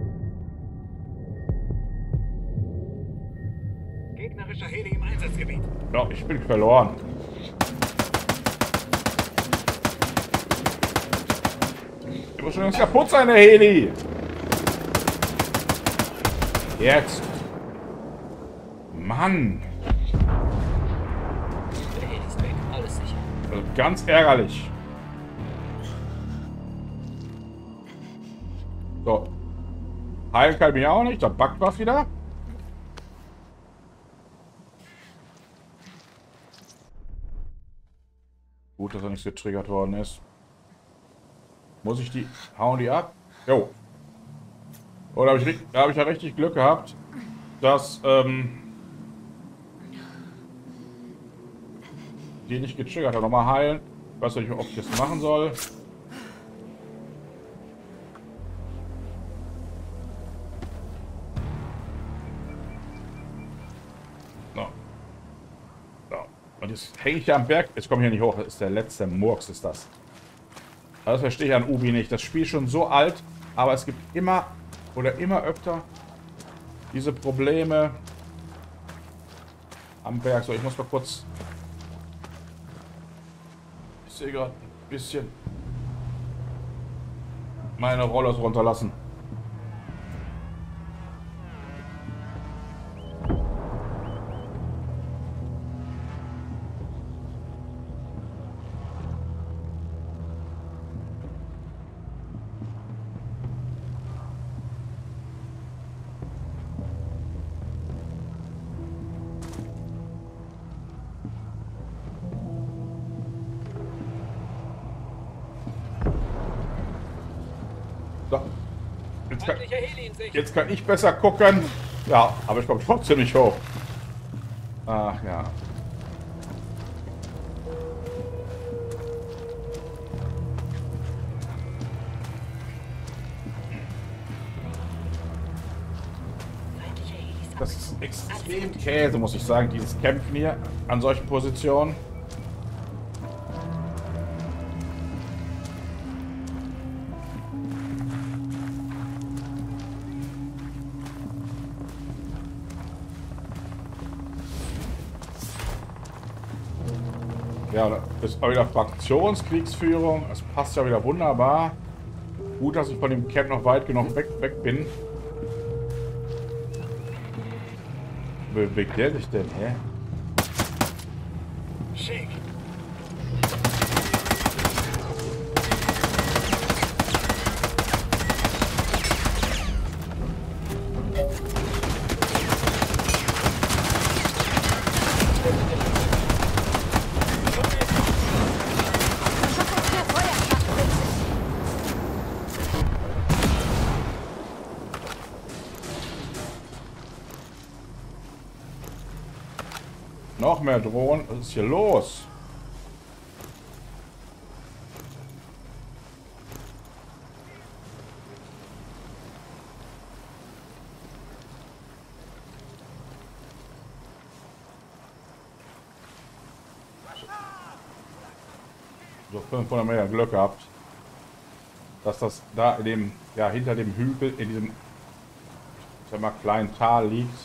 Gegnerischer Heli im Einsatzgebiet. Ja, ich bin verloren. Der muss schon ganz kaputt sein, der Heli. Jetzt. Mann. Der Heli ist weg. Alles sicher. Also ganz ärgerlich. So. Heilen kann ich mich auch nicht. Da backt was wieder. Gut, dass er nicht getriggert worden ist. Muss ich die... Hauen die ab? Jo. Oh, da habe ich ja richtig Glück gehabt, dass die nicht getriggert hat. Nochmal heilen. Ich weiß nicht, ob ich das machen soll. So. So. Und jetzt hänge ich ja am Berg. Jetzt komme ich hier nicht hoch. Das ist der letzte Murks, ist das. Das verstehe ich an Ubi nicht. Das Spiel ist schon so alt, aber es gibt immer oder immer öfter diese Probleme am Berg. So, ich muss mal kurz... Ich sehe gerade ein bisschen meine Rollers runterlassen. So. Feindlicher Heli in Sicht. Jetzt kann ich besser gucken. Ja, aber ich komme trotzdem nicht hoch. Ach ja. das ist extrem Käse, muss ich sagen, dieses Kämpfen hier an solchen Positionen. Ja, das ist auch wieder Fraktionskriegsführung. Es passt ja wieder wunderbar. Gut, dass ich von dem Camp noch weit genug weg bin. Wo bewegt der sich denn, hä? Schick. Noch mehr Drohnen. Was ist hier los? So 500 Meter Glück gehabt, dass das da in dem, ja, hinter dem Hügel, in diesem, ich sag mal, kleinen Tal liegt.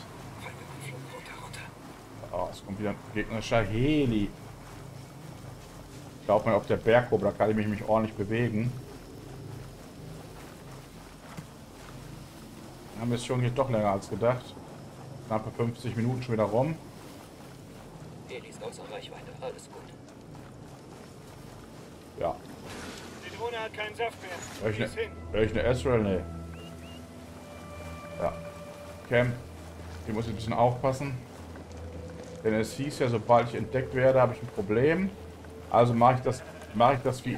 Oh, es kommt wieder ein gegnerischer Heli. Ich glaube mal auf der Bergkuppe, da kann ich mich ordentlich bewegen. Die Mission geht doch länger als gedacht. Knappe 50 Minuten schon wieder rum. Heli ist außer Reichweite, alles gut. Ja. Die Drohne hat keinen Saft mehr. Hör ich eine Ezreal? Nee. Ja. Cam, hier muss ich ein bisschen aufpassen. Denn es hieß ja, sobald ich entdeckt werde, habe ich ein Problem. Also mache ich das wie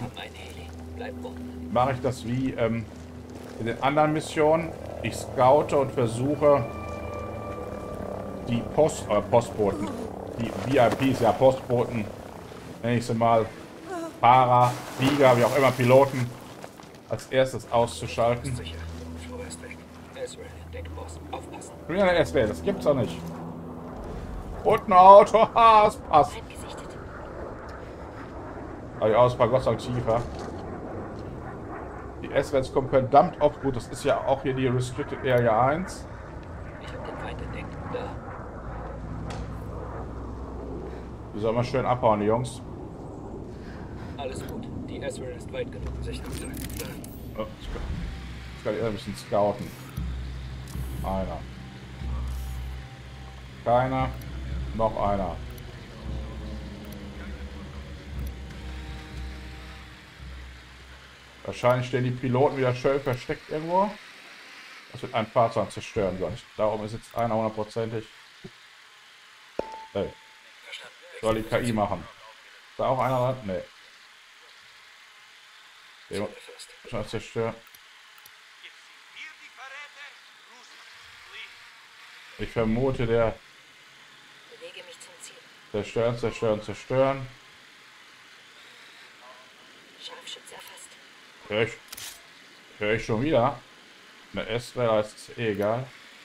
in den anderen Missionen. Ich scoute und versuche die Postboten, die VIPs, ja Postboten, nenne ich sie mal, Fahrer, Flieger, wie auch immer, Piloten, als erstes auszuschalten. Sicher. Flo ist weg. Ezreal, Deckboss, aufpassen. Ja, eine SW, das gibt's doch nicht. Und ein Auto, ha, es passt. Aber die Ausfall Gott sei Dank tiefer. Die S-Wets kommen verdammt oft gut. Das ist ja auch hier die Restricted Area 1. Ich hab den Feind entdeckt. Da. Die sollen mal schön abhauen, die Jungs. Alles gut. Die Ezreal ist weit genug. Sicher. Oh, ich kann eher ein bisschen scouten. Einer. Keiner. Noch einer. Wahrscheinlich stehen die Piloten wieder schön versteckt irgendwo. Das wird ein Fahrzeug zerstören sollen. Darum ist jetzt einer hundertprozentig. Hey. Soll die KI machen. Ist da auch einer dran? Nee. Den schon zerstört. Ich vermute, der Bewege mich zum Ziel. zerstören. Scharfschütze erfasst. Hör ich schon wieder? Eine S-Räder ist es eh egal.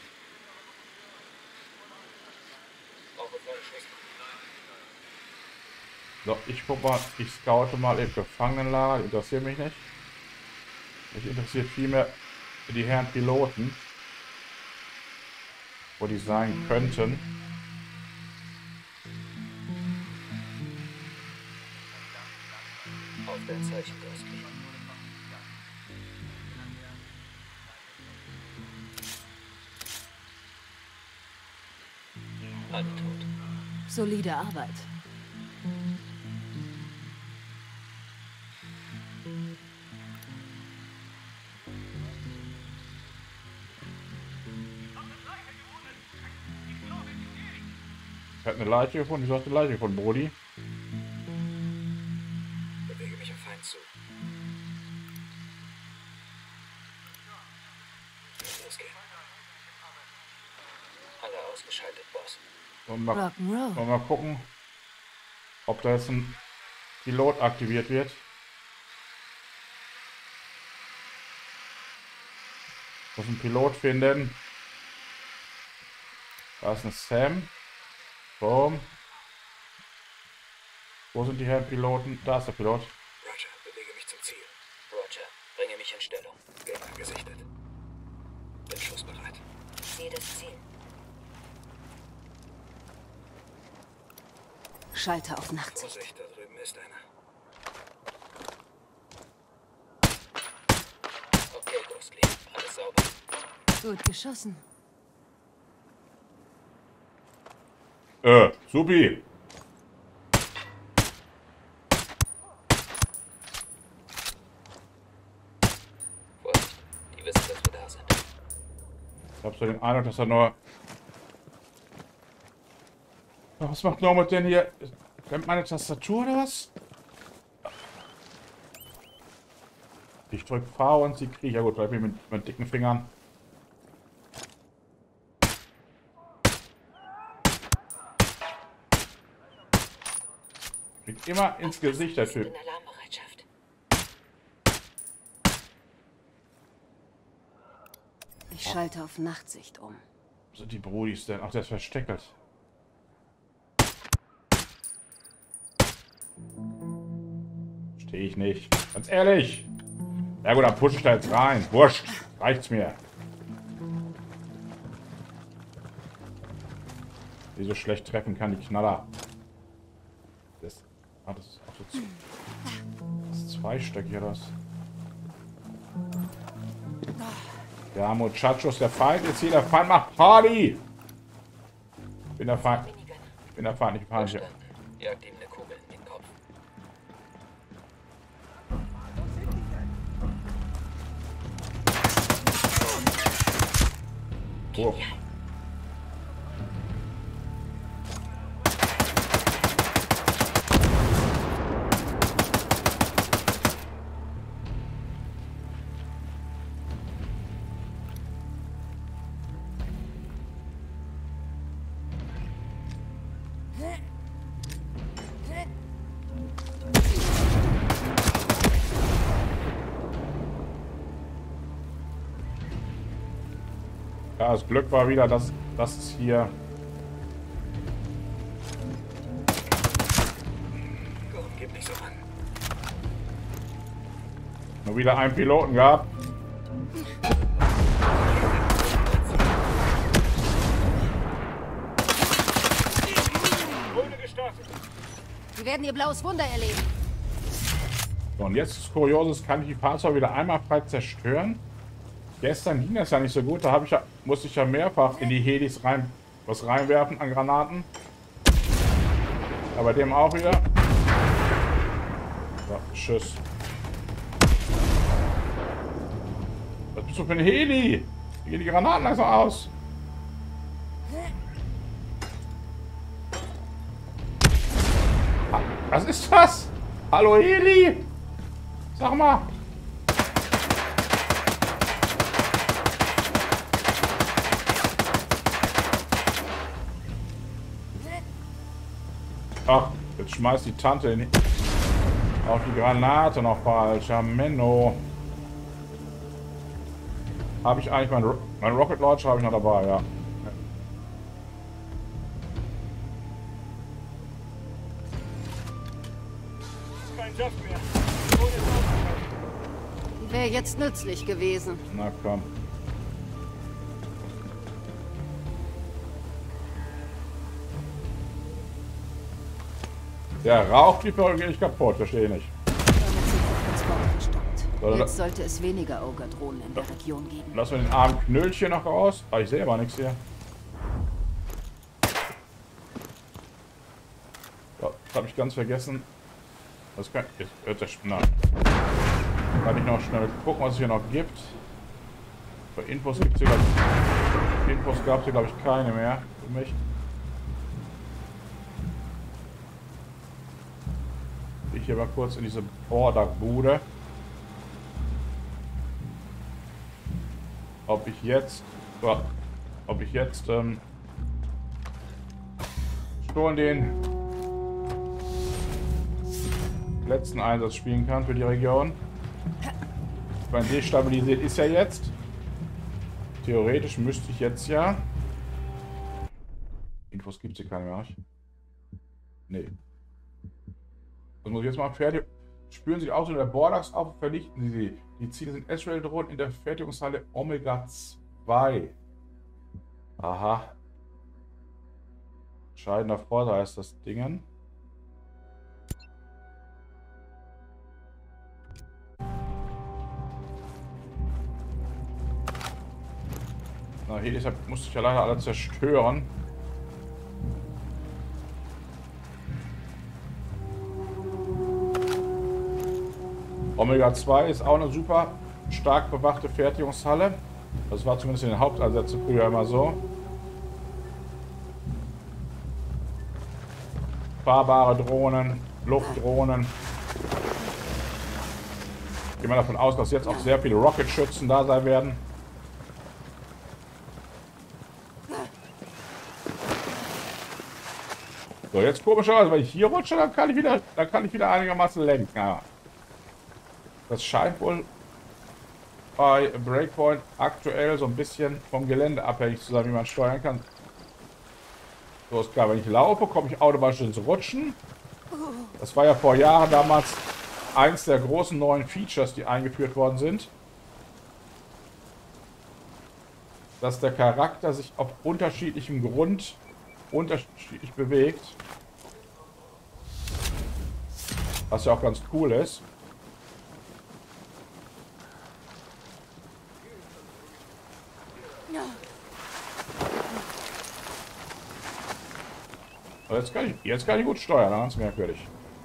So, ich guck mal, ich scoute mal im Gefangenenlager, interessiert mich nicht. Mich interessiert vielmehr die Herren Piloten, wo die sein könnten. Auf dein Zeichen, Ghost. Alle tot. Solide Arbeit. Ich habe eine Leiche gefunden. Wieso hast du eine Leiche gefunden, Brody? Bewege mich auf Feind zu. Losgehen. Alle ausgeschaltet, Boss. Und mal, Rock'n'Roll. wollen wir mal gucken, ob da jetzt ein Pilot aktiviert wird. Muss einen Pilot finden. Da ist ein Sam. Boom. Wo sind die Piloten? Da ist der Pilot. Roger, bewege mich zum Ziel. Roger, bringe mich in Stellung. Gegner gesichtet. Bin schussbereit. Sehe das Ziel. Schalter auf Nachtsicht. Vorsicht, da drüben ist einer. Okay, Ghostly. Alles sauber. Gut geschossen. Supi. Vorsicht, die wissen, dass wir da sind. Ich hab so den Eindruck, dass er nur... Was macht Norbert denn hier? Klemmt meine Tastatur oder was? Ich drück V und sie kriegt. Ja gut, bleib mir mit dicken Fingern. Kriegt immer ins Gesicht, der Typ. In Alarmbereitschaft. Ich schalte auf Nachtsicht um. Wo sind die Brudis denn? Ach, der ist versteckelt. Stehe ich nicht. Ganz ehrlich. Ja gut, dann pushe ich da jetzt rein. Wurscht. Reicht's mir. Wie so schlecht treffen kann, die Knaller. Das ist auch so das ist zweistöckig oder was? Ja, Muchachos, der Feind ist hier. Der Feind macht Party. Ich bin der Feind. Ich bin der Feind, nicht Feind. Verstanden. Jagt ihm eine Kugel in den Kopf. Oh. Ja, das Glück war wieder, dass es hier... Komm, gib nicht so an. Nur wieder einen Piloten gab. Runde gestartet. Sie werden ihr blaues Wunder erleben. So, und jetzt ist Kurioses, kann ich die Fahrzeuge wieder einmal frei zerstören. Gestern ging das ja nicht so gut, da musste ich ja mehrfach in die Helis was reinwerfen an Granaten. Aber dem auch wieder. So, tschüss. Was bist du für ein Heli? Wie gehen die Granaten langsam aus? Was ist das? Hallo Heli? Sag mal. Ach, jetzt schmeißt die Tante auf die Granate noch falsch. Ja, Menno. Habe ich eigentlich mein Rocket Launcher habe ich noch dabei, ja. Kein Saft mehr. Die Drohne ist ausgefallen. Die wäre jetzt nützlich gewesen. Na komm. Der Rauch, die Folge geht nicht kaputt, verstehe ich nicht. Damit sind der Transport gestoppt. Oder- Jetzt sollte es weniger Ogre-Drohnen in der Region geben. Lassen wir den armen Knöllchen noch raus. Ah, ich sehe aber nichts hier. So, das habe ich ganz vergessen. Das kann ich. Kann ich noch schnell gucken, was es hier noch gibt. Für Infos gibt es hier, Infos gab es hier, glaube ich, keine mehr für mich. Ich hier mal kurz in diese Border-Bude. Ob ich jetzt schon den letzten Einsatz spielen kann für die Region. Ich meine, destabilisiert ist ja jetzt. Theoretisch müsste ich jetzt ja Infos gibt sie keine mehr. Nee. Das muss ich jetzt mal fertig. Spüren Sie die Autos der Bordax auf und vernichten Sie sie. Die Ziele sind Ezreal-Drohnen in der Fertigungshalle Omega 2. Aha. Entscheidender Vorteil ist das Ding. Na, hier deshalb musste ich ja leider alle zerstören. Omega 2 ist auch eine super stark bewachte Fertigungshalle. Das war zumindest in den Hauptansätzen früher immer so. Fahrbare Drohnen, Luftdrohnen. Ich gehe mal davon aus, dass jetzt auch sehr viele Rocket-Schützen da sein werden. So, jetzt komischerweise, wenn ich hier rutsche, dann kann ich wieder einigermaßen lenken. Ja. Das scheint wohl bei Breakpoint aktuell so ein bisschen vom Gelände abhängig zu sein, wie man steuern kann. So ist klar, wenn ich laufe, komme ich automatisch ins Rutschen. Das war ja vor Jahren damals eins der großen neuen Features, die eingeführt worden sind. Dass der Charakter sich auf unterschiedlichem Grund unterschiedlich bewegt. Was ja auch ganz cool ist. Jetzt kann ich gut steuern, ganz merkwürdig.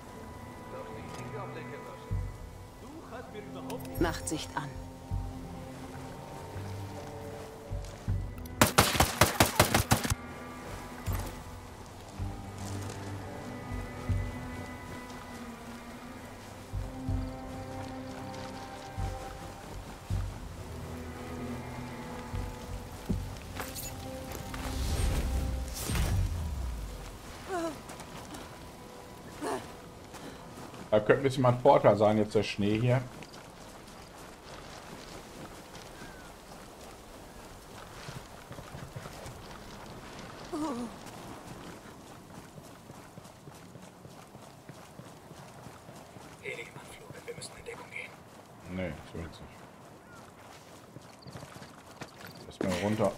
Nachtsicht an. Da könnte ein bisschen mein Vorteil sein, jetzt der Schnee hier. Heligemann-Flug, wir müssen in Deckung gehen. Nee, so jetzt nicht. Erstmal runter.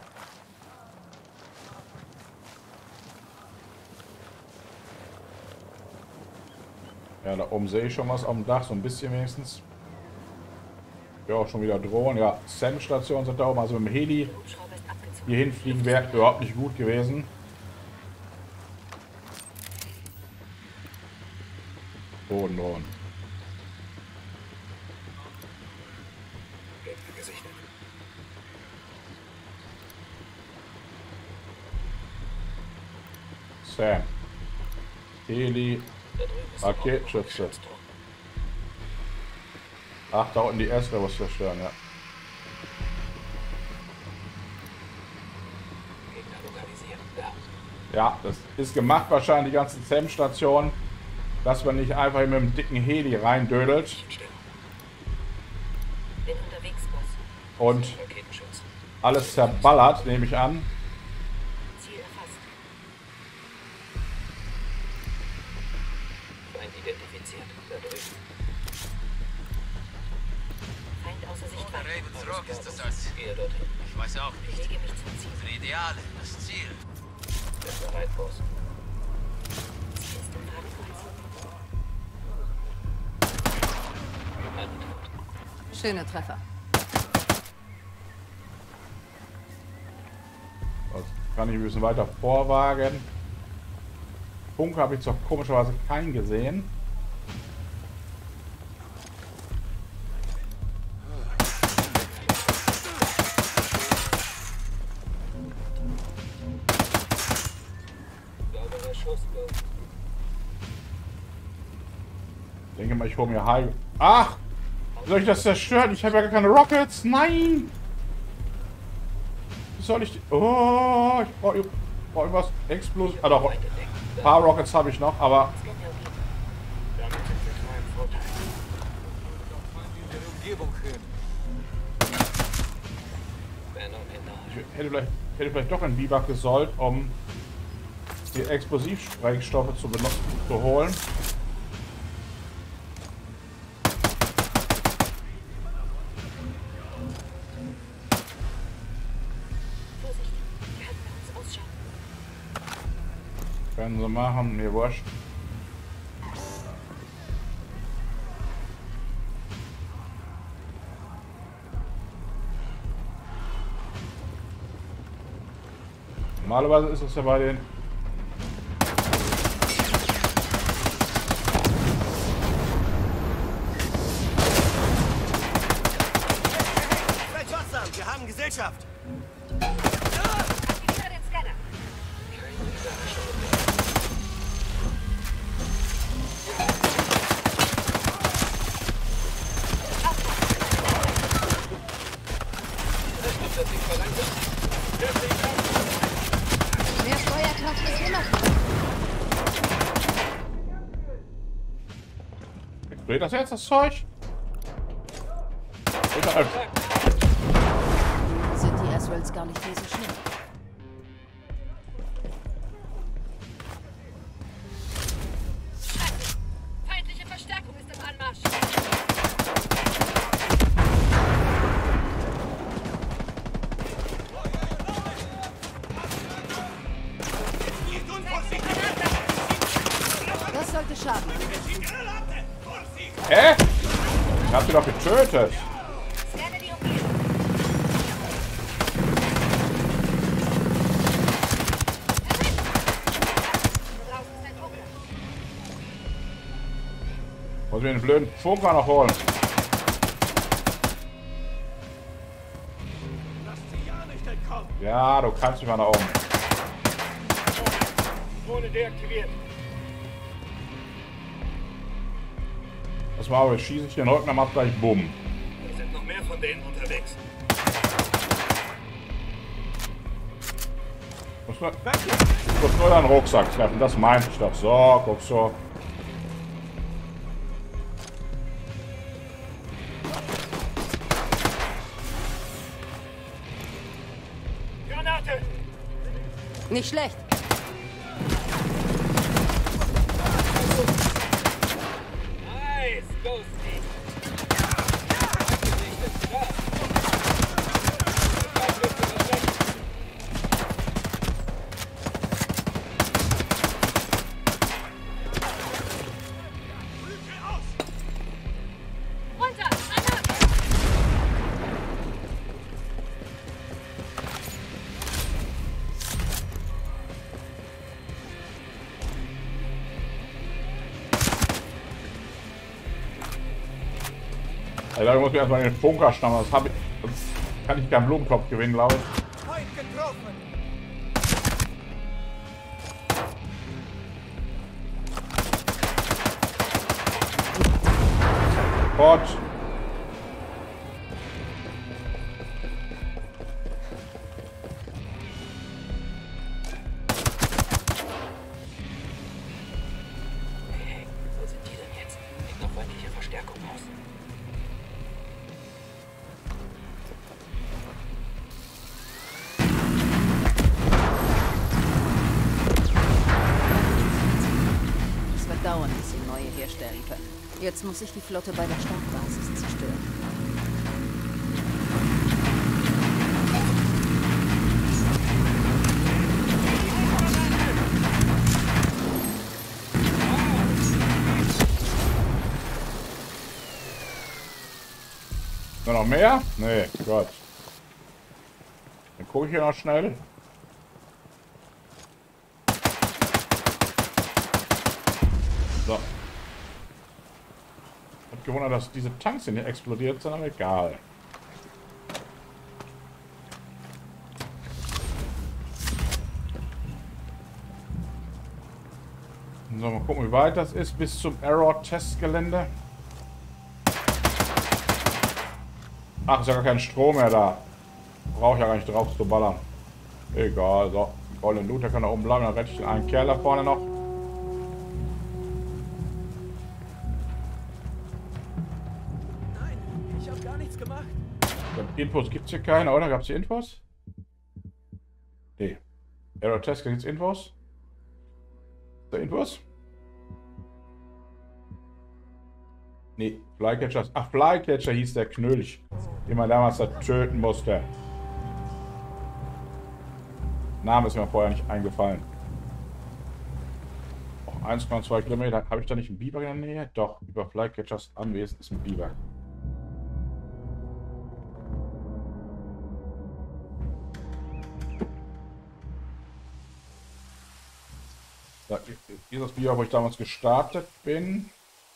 Ja, da oben sehe ich schon was auf dem Dach, so ein bisschen wenigstens. Ja, auch schon wieder Drohnen. Ja, SAM-Stationen sind da oben. Also mit dem Heli hier hinfliegen wäre überhaupt nicht gut gewesen. Bodendrohnen. SAM. Heli. Raketschütze. Ach, da unten die erste, was zerstören, ja. Ja, das ist gemacht wahrscheinlich die ganzen SAM-Stationen, dass man nicht einfach mit einem dicken Heli reindödelt. Und alles zerballert, nehme ich an. Ich weiß auch nicht. Unsere Ideale, das Ziel. Bin bereit, Boss. Schöner Treffer. Das kann ich ein bisschen weiter vorwagen. Funk habe ich zwar komischerweise keinen gesehen. Ich denke mal, ich hole mir High. Ach! Wie soll ich das zerstören? Ich habe ja gar keine Rockets. Nein! Wie soll ich... Oh, ich brauche irgendwas explosiv. Ah doch, ein paar Rockets habe ich noch, aber... Ich hätte vielleicht doch einen Biwak gesollt, um die Explosivsprengstoffe zu holen. Können sie machen, mir wurscht. Normalerweise ist es ja bei den wir haben Gesellschaft. Aktiviere den Scanner. Mehr Feuerkraft ist immer. Explodiert das jetzt, das Zeug? Sind die Aswells gar nicht mehr so schlimm. Feindliche Verstärkung ist im Anmarsch. Das sollte schaden. Hä? Ich hab sie doch getötet. Scanne die Umgebung. Draußen ist ein Funker. Muss ich mir den blöden Funker noch holen. Lass sie ja nicht entkommen. Ja, du kannst mich mal nach oben. Drohne deaktiviert. Pass mal auf, jetzt schieße ich den Rücken am Abgleich, bumm. Es sind noch mehr von denen unterwegs. Muss nur deinen Rucksack treffen, das meinte ich doch. So, guck so. Granate! Nicht schlecht. Nice, Ghosty! Runter! Granate! Also, da muss ich erstmal den Funker stammen. Das kann ich keinen Blumentopf gewinnen, glaube ich. Feind getroffen. Gott. Hey, wo sind die denn jetzt? Sieht noch feindliche Verstärkung aus. Es wird dauern, bis sie neue herstellen können. Jetzt muss ich die Flotte bei der Startbasis zerstören. Nur noch mehr? Nee, Gott. Dann gucke ich hier noch schnell. So. Hat gewundert, dass diese Tanks hier nicht explodiert sind, aber egal. So, mal gucken, wie weit das ist bis zum Error-Testgelände. Ach, ist ja gar kein Strom mehr da. Brauche ich ja gar nicht drauf zu ballern. Egal, so. Golden Loot, der kann da oben bleiben. Dann rette ich den einen Kerl da vorne noch. Nein, ich habe gar nichts gemacht. Infos gibt es hier keine, oder? Gab es hier Infos? Nee. Error-Test, gibt es Infos? da irgendwas? Nee, Flycatcher. Ach, Flycatcher hieß der Knölig, den man damals da töten musste. Name ist mir vorher nicht eingefallen. Auch 1,2 Kilometer. Habe ich da nicht einen Biber in der Nähe? Doch, über Flycatchers Anwesen ist ein Biber. Hier ist das Biber, wo ich damals gestartet bin.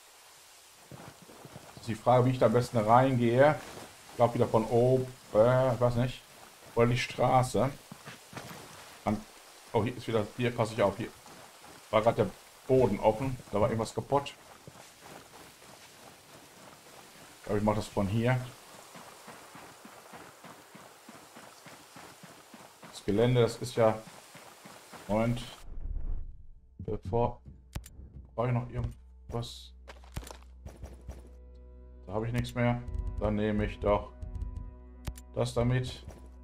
Das ist die Frage, wie ich da am besten reingehe. Ich glaube wieder von oben, ich weiß nicht. Oder die Straße. Oh, hier ist wieder, hier passe ich auf. Hier war gerade der Boden offen. Da war irgendwas kaputt. Ich glaube, ich mache das von hier. Das Gelände, das ist ja... Moment. Bevor... Brauche ich noch irgendwas? Da habe ich nichts mehr. Dann nehme ich doch das damit.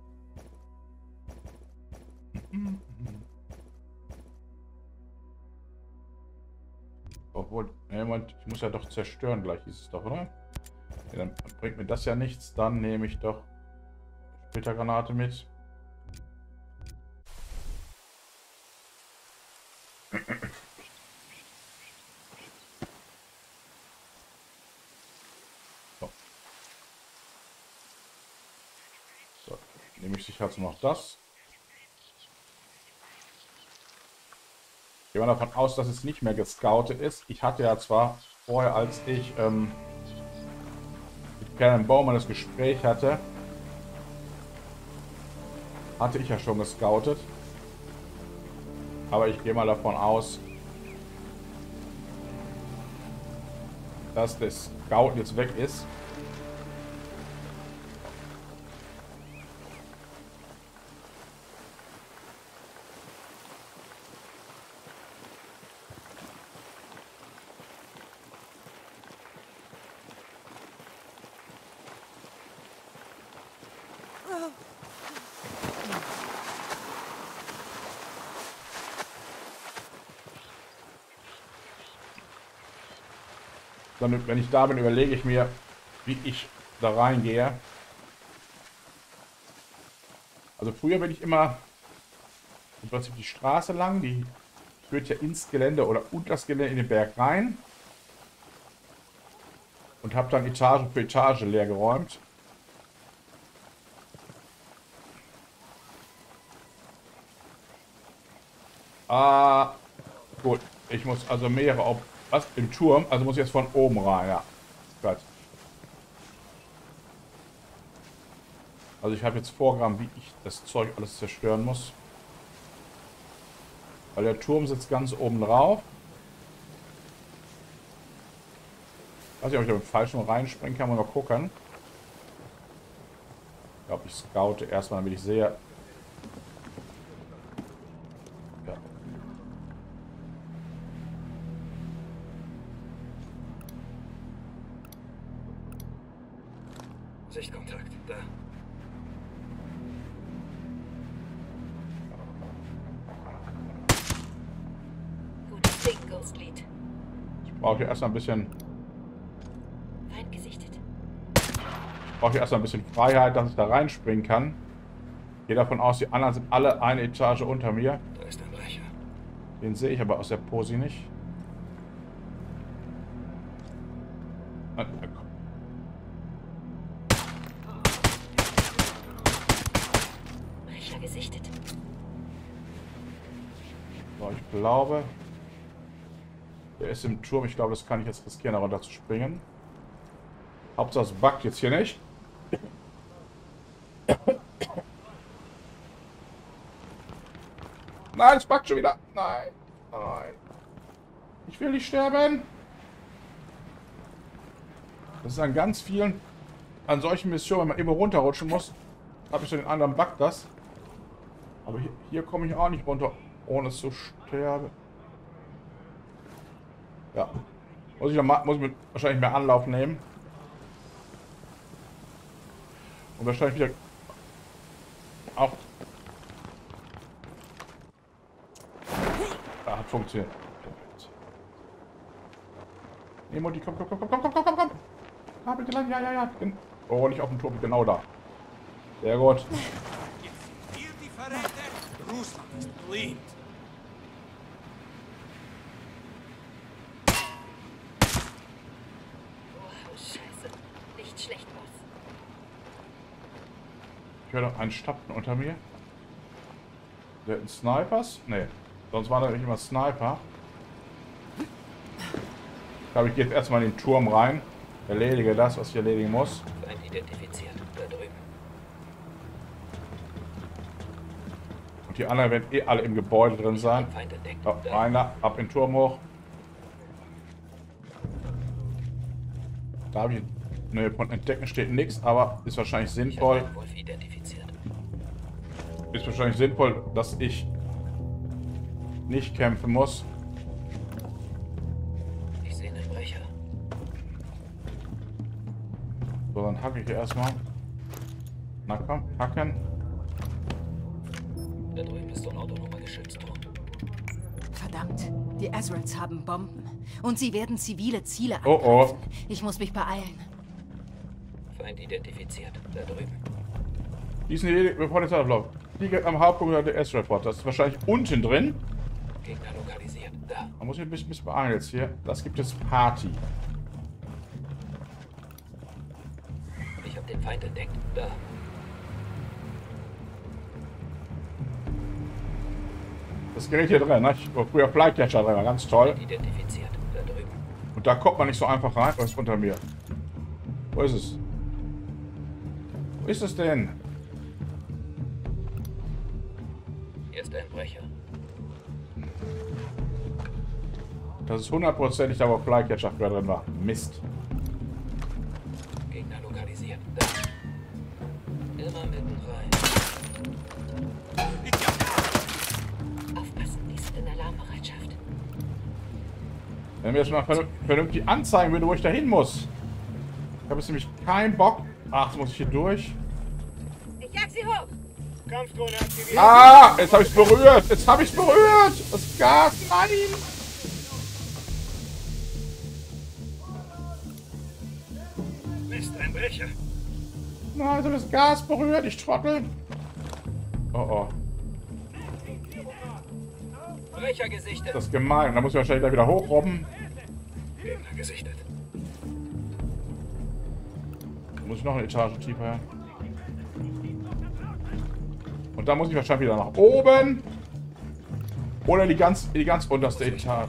Obwohl, Moment, ich muss ja doch zerstören gleich, ist es doch, oder? Ja, dann bringt mir das ja nichts. Dann nehme ich doch Splittergranate mit. So, nehme ich sicher noch das. Ich gehe mal davon aus, dass es nicht mehr gescoutet ist. Ich hatte ja zwar vorher, als ich mit Canon Bowman das Gespräch hatte, ich ja schon gescoutet. Aber ich gehe mal davon aus, dass das Scouten jetzt weg ist. Dann, wenn ich da bin, überlege ich mir, wie ich da reingehe. Also früher bin ich immer im Prinzip die Straße lang, die führt ja ins Gelände oder unter das Gelände in den Berg rein. Und habe dann Etage für Etage leer geräumt. Gut, ich muss also mehrere was im Turm, also muss ich jetzt von oben rein, ja. Gut. Also ich habe jetzt Vorgaben, wie ich das Zeug alles zerstören muss. Weil der Turm sitzt ganz oben drauf. Ich weiß nicht, ob ich da mit falschem reinspringen kann, mal gucken. Ich glaube, ich scoute erstmal, damit ich sehe. Ja. Sichtkontakt, da. Gutes Ding, Ghost Lead. Ich brauche hier erstmal ein bisschen. Feind gesichtet. Ich brauche hier erstmal ein bisschen Freiheit, dass ich da reinspringen kann. Ich gehe davon aus, die anderen sind alle eine Etage unter mir. Da ist ein Brecher. Den sehe ich aber aus der Posi nicht. Brecher gesichtet. So, ich glaube, der ist im Turm. Ich glaube, das kann ich jetzt riskieren, da runter zu springen. Hauptsache es buggt jetzt hier nicht. Nein, es buggt schon wieder. Nein. Nein. Ich will nicht sterben. Das ist an ganz vielen, an solchen Missionen, wenn man immer runterrutschen muss, habe ich so den anderen Bug das. Aber hier komme ich auch nicht runter, ohne zu sterben. Ja. Muss ich wahrscheinlich mehr Anlauf nehmen. Und wahrscheinlich wieder auch. Ja, hat funktioniert. Mutti, komm. Ah, bitte lang, ja. Oh, nicht auf dem Turm, genau da. Sehr gut. Ihr die Verräter? Russland ist blind. Oh, Scheiße. Nicht schlecht, Boss. Ich höre doch einen Stapfen unter mir. Der hatten Snipers? Nee. Sonst waren da nicht immer Sniper. Ich glaube, ich gehe jetzt erstmal in den Turm rein. Erledige das, was ich erledigen muss. Feind identifiziert. Da drüben. Und die anderen werden eh alle im Gebäude drin sein. Feind entdeckt. Oh, einer, ab in den Turm hoch. Da habe ich... Ne, von entdecken steht nichts, aber ist wahrscheinlich sinnvoll. Ich habe den Wolf identifiziert. Ist wahrscheinlich sinnvoll, dass ich nicht kämpfen muss. Ich sehe einen Brecher. So, dann hacke ich hier erstmal. Na komm, hacken. Da drüben ist so ein autonomer Geschützturm. Verdammt, die Azraels haben Bomben. Und sie werden zivile Ziele Oh, oh. angreifen. Ich muss mich beeilen. Feind identifiziert. Da drüben. Diesen hier, bevor der Zeitablauf. Liege am Hauptpunkt der S-Report. Das ist wahrscheinlich unten drin. Gegner lokalisiert. Da. Man muss sich ein bisschen beeilen jetzt hier. Das gibt es Party. Ich habe den Feind entdeckt. Da. Das Gerät hier drin, ne? Ich war früher Flycatcher drin, war ganz toll. Identifiziert. Da drüben. Und da kommt man nicht so einfach rein. Was ist unter mir? Wo ist es? Wo ist es denn? Hier ist ein Brecher. Das ist hundertprozentig da, wo Flycatcher früher drin war. Mist. Gegner lokalisiert. Da. Immer mitten rein. Aufpassen, die sind in Alarmbereitschaft. Wenn mir jetzt mal vernünftig anzeigen würde, wo ich da hin muss. Ich habe jetzt nämlich keinen Bock. Ach, jetzt muss ich hier durch. Ich jag sie hoch! Kampfdrohne aktiviert. Ah, jetzt habe ich es berührt. Jetzt habe ich es berührt. Das Gas, nein. Mist, ein Brecher. Nein, jetzt habe ich das Gas berührt. Ich trottel. Oh, oh. Brecher gesichtet. Das ist gemein. Da muss ich wahrscheinlich gleich wieder hochrobben. Gegner gesichtet. Muss ich noch eine Etage tiefer her. Und da muss ich wahrscheinlich wieder nach oben. Oder die ganz unterste Etage.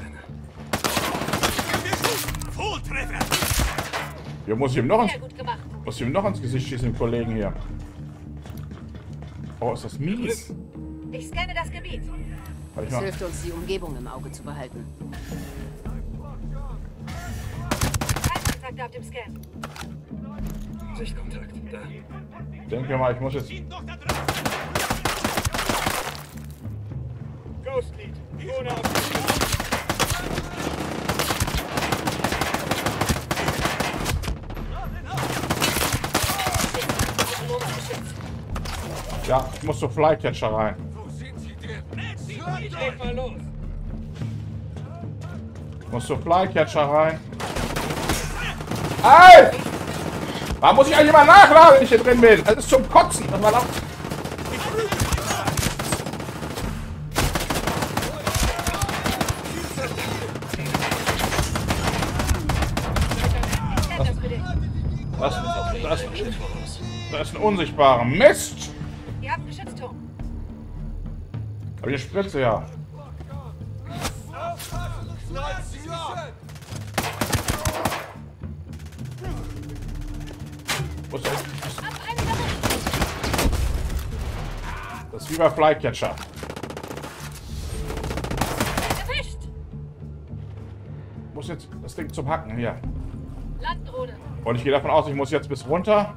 Volltreffer! Hier muss ich ihm noch Sehr gut gemacht. ins Gesicht schießen, den Kollegen hier. Oh, ist das mies. Ich scanne das Gebiet. Warte, ich Es mal. hilft uns, die Umgebung im Auge zu behalten. Feindkontakt auf dem Scan. Sichtkontakt. Da. Denke mal, ich muss jetzt... Ghost Lead. Drohne aktiviert. Autonomes Geschütz. Ja, ich muss zur Flycatcher rein. Ich leg mal los. Ich muss zur Flycatcher rein. Ey! Da muss ich eigentlich mal nachladen, wenn ich hier drin bin. Das ist zum Kotzen. Das war laut. Das ist ein unsichtbarer Mist. Ihr habt einen Geschützturm. Aber die Spritze, ja. Wo ist das? Das ist wie bei Flycatcher. Erwischt! Muss jetzt das Ding zum Hacken hier. Landdrohne. Und ich gehe davon aus, ich muss jetzt bis runter.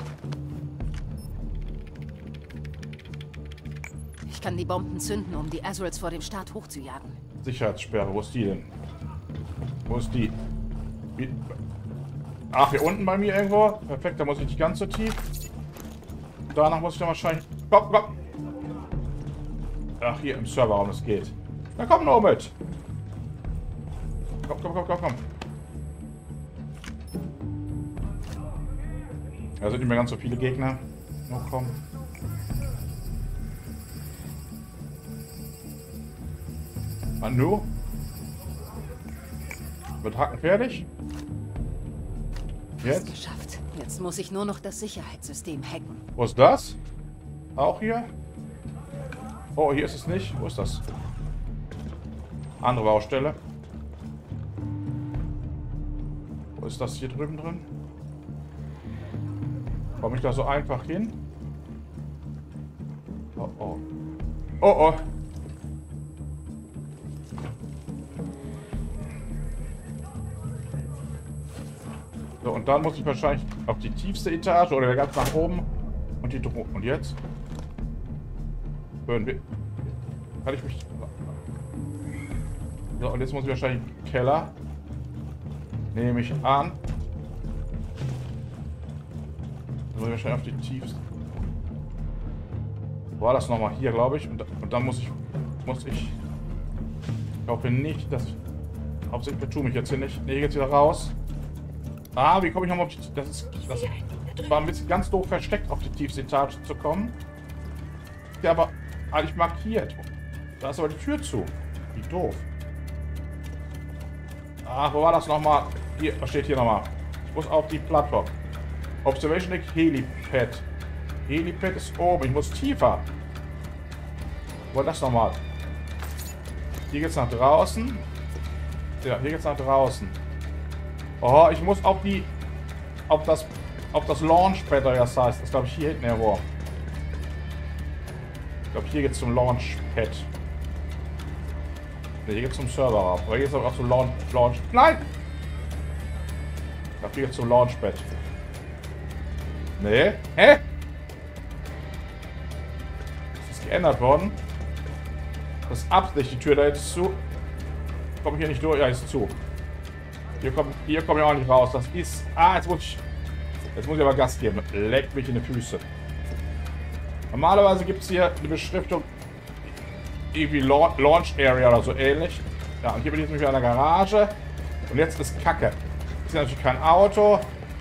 Ich kann die Bomben zünden, um die Azraels vor dem Start hochzujagen. Sicherheitssperre, wo ist die denn? Wo ist die? Wie? Ach, hier unten bei mir irgendwo. Perfekt, da muss ich nicht ganz so tief. Danach muss ich dann wahrscheinlich... Komm, komm! Ach, hier im Serverraum, das geht. Na komm nur mit! Komm, komm, komm, komm, komm. Da sind nicht mehr ganz so viele Gegner. Nur kommen. Manu? Wird Hacken fertig? Jetzt? Geschafft. Jetzt muss ich nur noch das Sicherheitssystem hacken. Wo ist das? Auch hier? Oh, hier ist es nicht. Wo ist das? Andere Baustelle. Wo ist das hier drüben drin? Komme ich da so einfach hin? Oh, oh. Oh, oh. So, und dann muss ich wahrscheinlich auf die tiefste Etage oder ganz nach oben. Und die Drohne. Und jetzt? Hören wir. Kann ich mich. So, und jetzt muss ich wahrscheinlich in den Keller. Nehme ich an. Dann muss ich wahrscheinlich auf die tiefste. War das nochmal hier, glaube ich. Und dann muss ich. Ich glaube nicht, dass. Hauptsächlich betue mich jetzt hier nicht. Ne, hier geht's wieder raus. Ah, wie komme ich nochmal auf die. Das war ein bisschen ganz doof versteckt, auf die tiefste Etage zu kommen. Ja, aber eigentlich markiert. Da ist aber die Tür zu. Wie doof. Ach, wo war das nochmal? Hier, was steht hier nochmal? Ich muss auf die Plattform. Observation Deck Helipad. Helipad ist oben. Ich muss tiefer. Wo war das nochmal? Hier geht's nach draußen. Ja, hier geht's nach draußen. Oh, ich muss auf die. Auf das Launchpad, das heißt. Das glaube ich hier hinten hervor. Ich glaube, hier geht's zum Launchpad. Ne, hier geht's zum Server rauf. Aber hier geht's auch zum Launch. Nein! Ich glaube, hier geht's zum Launchpad. Nee. Hä? Das ist geändert worden. Das ist Absicht. Die Tür da jetzt zu. Komme ich hier nicht durch? Ja, ist zu. Hier komme ich auch nicht raus. Das ist. Ah, jetzt muss ich aber Gas geben. Leckt mich in die Füße. Normalerweise gibt es hier eine Beschriftung. Irgendwie Launch Area oder so ähnlich. Ja, und hier bin ich jetzt wieder in der Garage. Und jetzt ist Kacke. Ist ja natürlich kein Auto.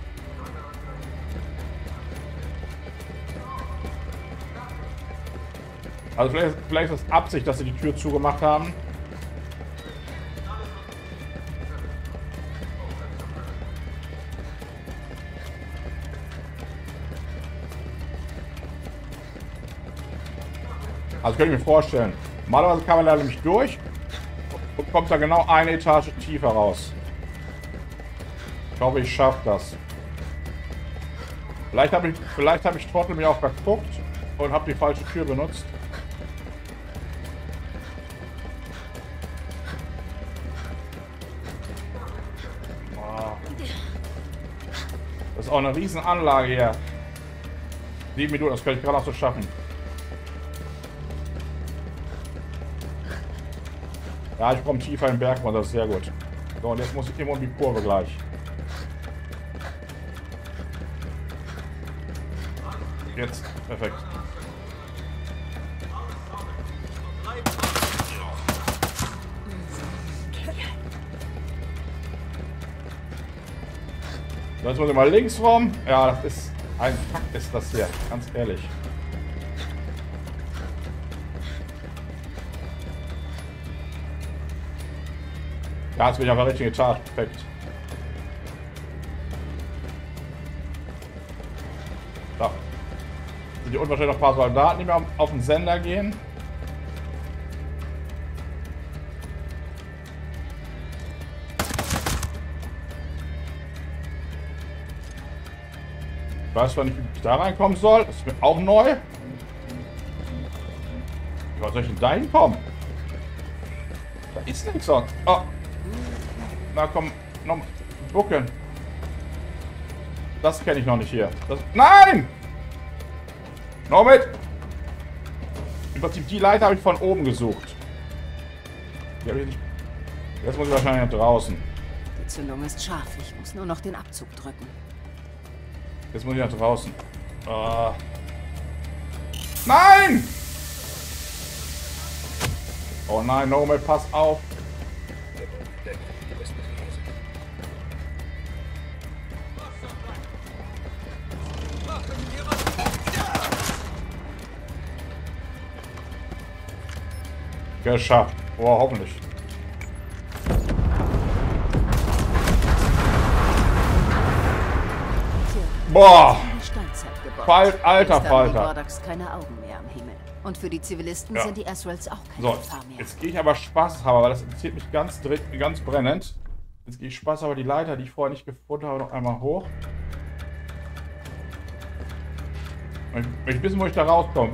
Also vielleicht ist das Absicht, dass sie die Tür zugemacht haben. Also könnte ich mir vorstellen. Normalerweise kann man da nämlich durch und kommt da genau eine Etage tiefer raus. Ich hoffe, ich schaffe das. Vielleicht habe ich Trottel mir auch verguckt und habe die falsche Tür benutzt. Das ist auch eine riesen Anlage hier. 7 Minuten, das könnte ich gerade auch so schaffen. Ja, ich komme tiefer im Berg, das ist sehr gut. So, und jetzt muss ich immer um die Kurve gleich. Jetzt, perfekt. So, jetzt muss ich mal links rum. Ja, das ist ein Fakt, ist das hier, ganz ehrlich. Ja, jetzt bin ich auf der richtigen Etage. Perfekt. Da. Sind hier unten wahrscheinlich noch ein paar Soldaten, die mir auf den Sender gehen. Ich weiß zwar nicht, wie ich da reinkommen soll. Das ist mir auch neu. Wie soll ich denn da hinkommen? Da ist nichts sonst. Oh. Na komm, noch bucken. Das kenne ich noch nicht hier. Das, nein! Noch mit! Im Prinzip die Leiter habe ich von oben gesucht. Die habe ich nicht. Jetzt muss ich wahrscheinlich nach draußen. Die Zündung ist scharf. Ich muss nur noch den Abzug drücken. Jetzt muss ich nach draußen. Nein! Oh nein, Nomad, pass auf. Geschafft. Oh, hoffentlich. Boah! Alter Falter. Bordaks keine Augen mehr am Himmel. Und für die Zivilisten sind die Azraels auch keine Gefahr mehr. Jetzt gehe ich aber Spaß haben, weil das interessiert mich ganz brennend. Jetzt gehe ich Spaß aber die Leiter, die ich vorher nicht gefunden habe, noch einmal hoch. Ich möchte wissen, wo ich da rauskomme.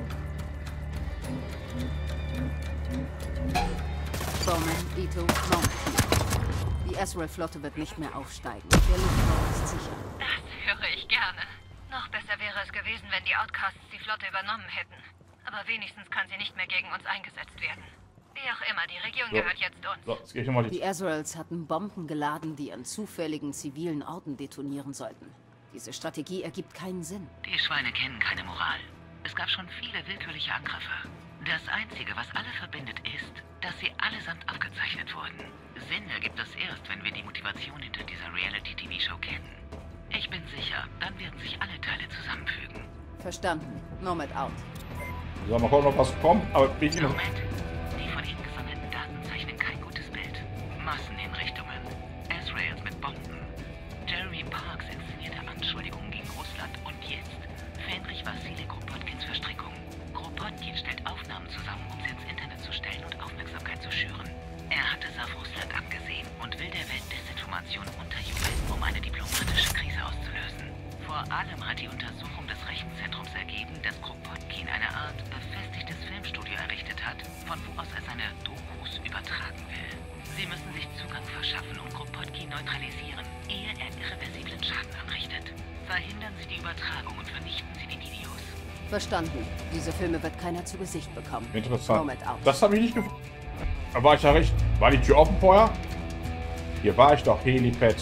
Bowman, Ito, Mount. Die Azrael-Flotte wird nicht mehr aufsteigen. Der Luftraum ist sicher. Das höre ich gerne. Noch besser wäre es gewesen, wenn die Outcasts die Flotte übernommen hätten. Aber wenigstens kann sie nicht mehr gegen uns eingesetzt werden. Wie auch immer, die Region gehört jetzt uns. So, jetzt gehe ich nochmal die Azraels hatten Bomben geladen, die an zufälligen zivilen Orten detonieren sollten. Diese Strategie ergibt keinen Sinn. Die Schweine kennen keine Moral. Es gab schon viele willkürliche Angriffe. Das Einzige, was alle verbindet, ist, dass sie allesamt aufgezeichnet wurden. Sinn ergibt es erst, wenn wir die Motivation hinter dieser Reality-TV-Show kennen. Ich bin sicher, dann werden sich alle Teile zusammenfügen. Verstanden. Nomad out. So, mal gucken, ob was kommt. Aber Moment. Die von Ihnen gesammelten Daten zeichnen kein gutes Bild. Massenhinrichtungen. Azraels mit Bomben. Jeremy Parks inszenierte Anschuldigungen gegen Russland. Und jetzt Fenrich Wassili Kropotkins Verstrickung. Kropotkin stellt Aufnahmen zusammen, um sie ins Internet zu stellen und Aufmerksamkeit zu schüren. Er hat es auf Russland abgesehen und will der Welt Desinformation unterjubeln, um eine diplomatische Krise auszulösen. Vor allem hat die Untersuchung des Rechenzentrums ergeben, dass Kropotkin eine Art befestigtes Filmstudio errichtet hat, von wo aus er seine Dokus übertragen will. Sie müssen sich Zugang verschaffen und Kropotkin neutralisieren, ehe er irreversiblen Schaden anrichtet. Verhindern Sie die Übertragung und vernichten Sie die Videos. Verstanden. Diese Filme wird keiner zu Gesicht bekommen. Interessant. Das habe ich nicht gefunden. Da war ich ja recht. War die Tür offen vorher? Hier war ich doch, Helipad.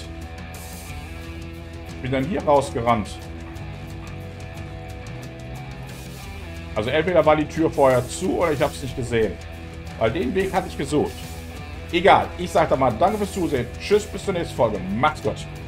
Bin dann hier rausgerannt. Also entweder war die Tür vorher zu oder ich habe es nicht gesehen. Weil den Weg hatte ich gesucht. Egal, ich sage da mal danke fürs Zusehen. Tschüss, bis zur nächsten Folge. Macht's gut.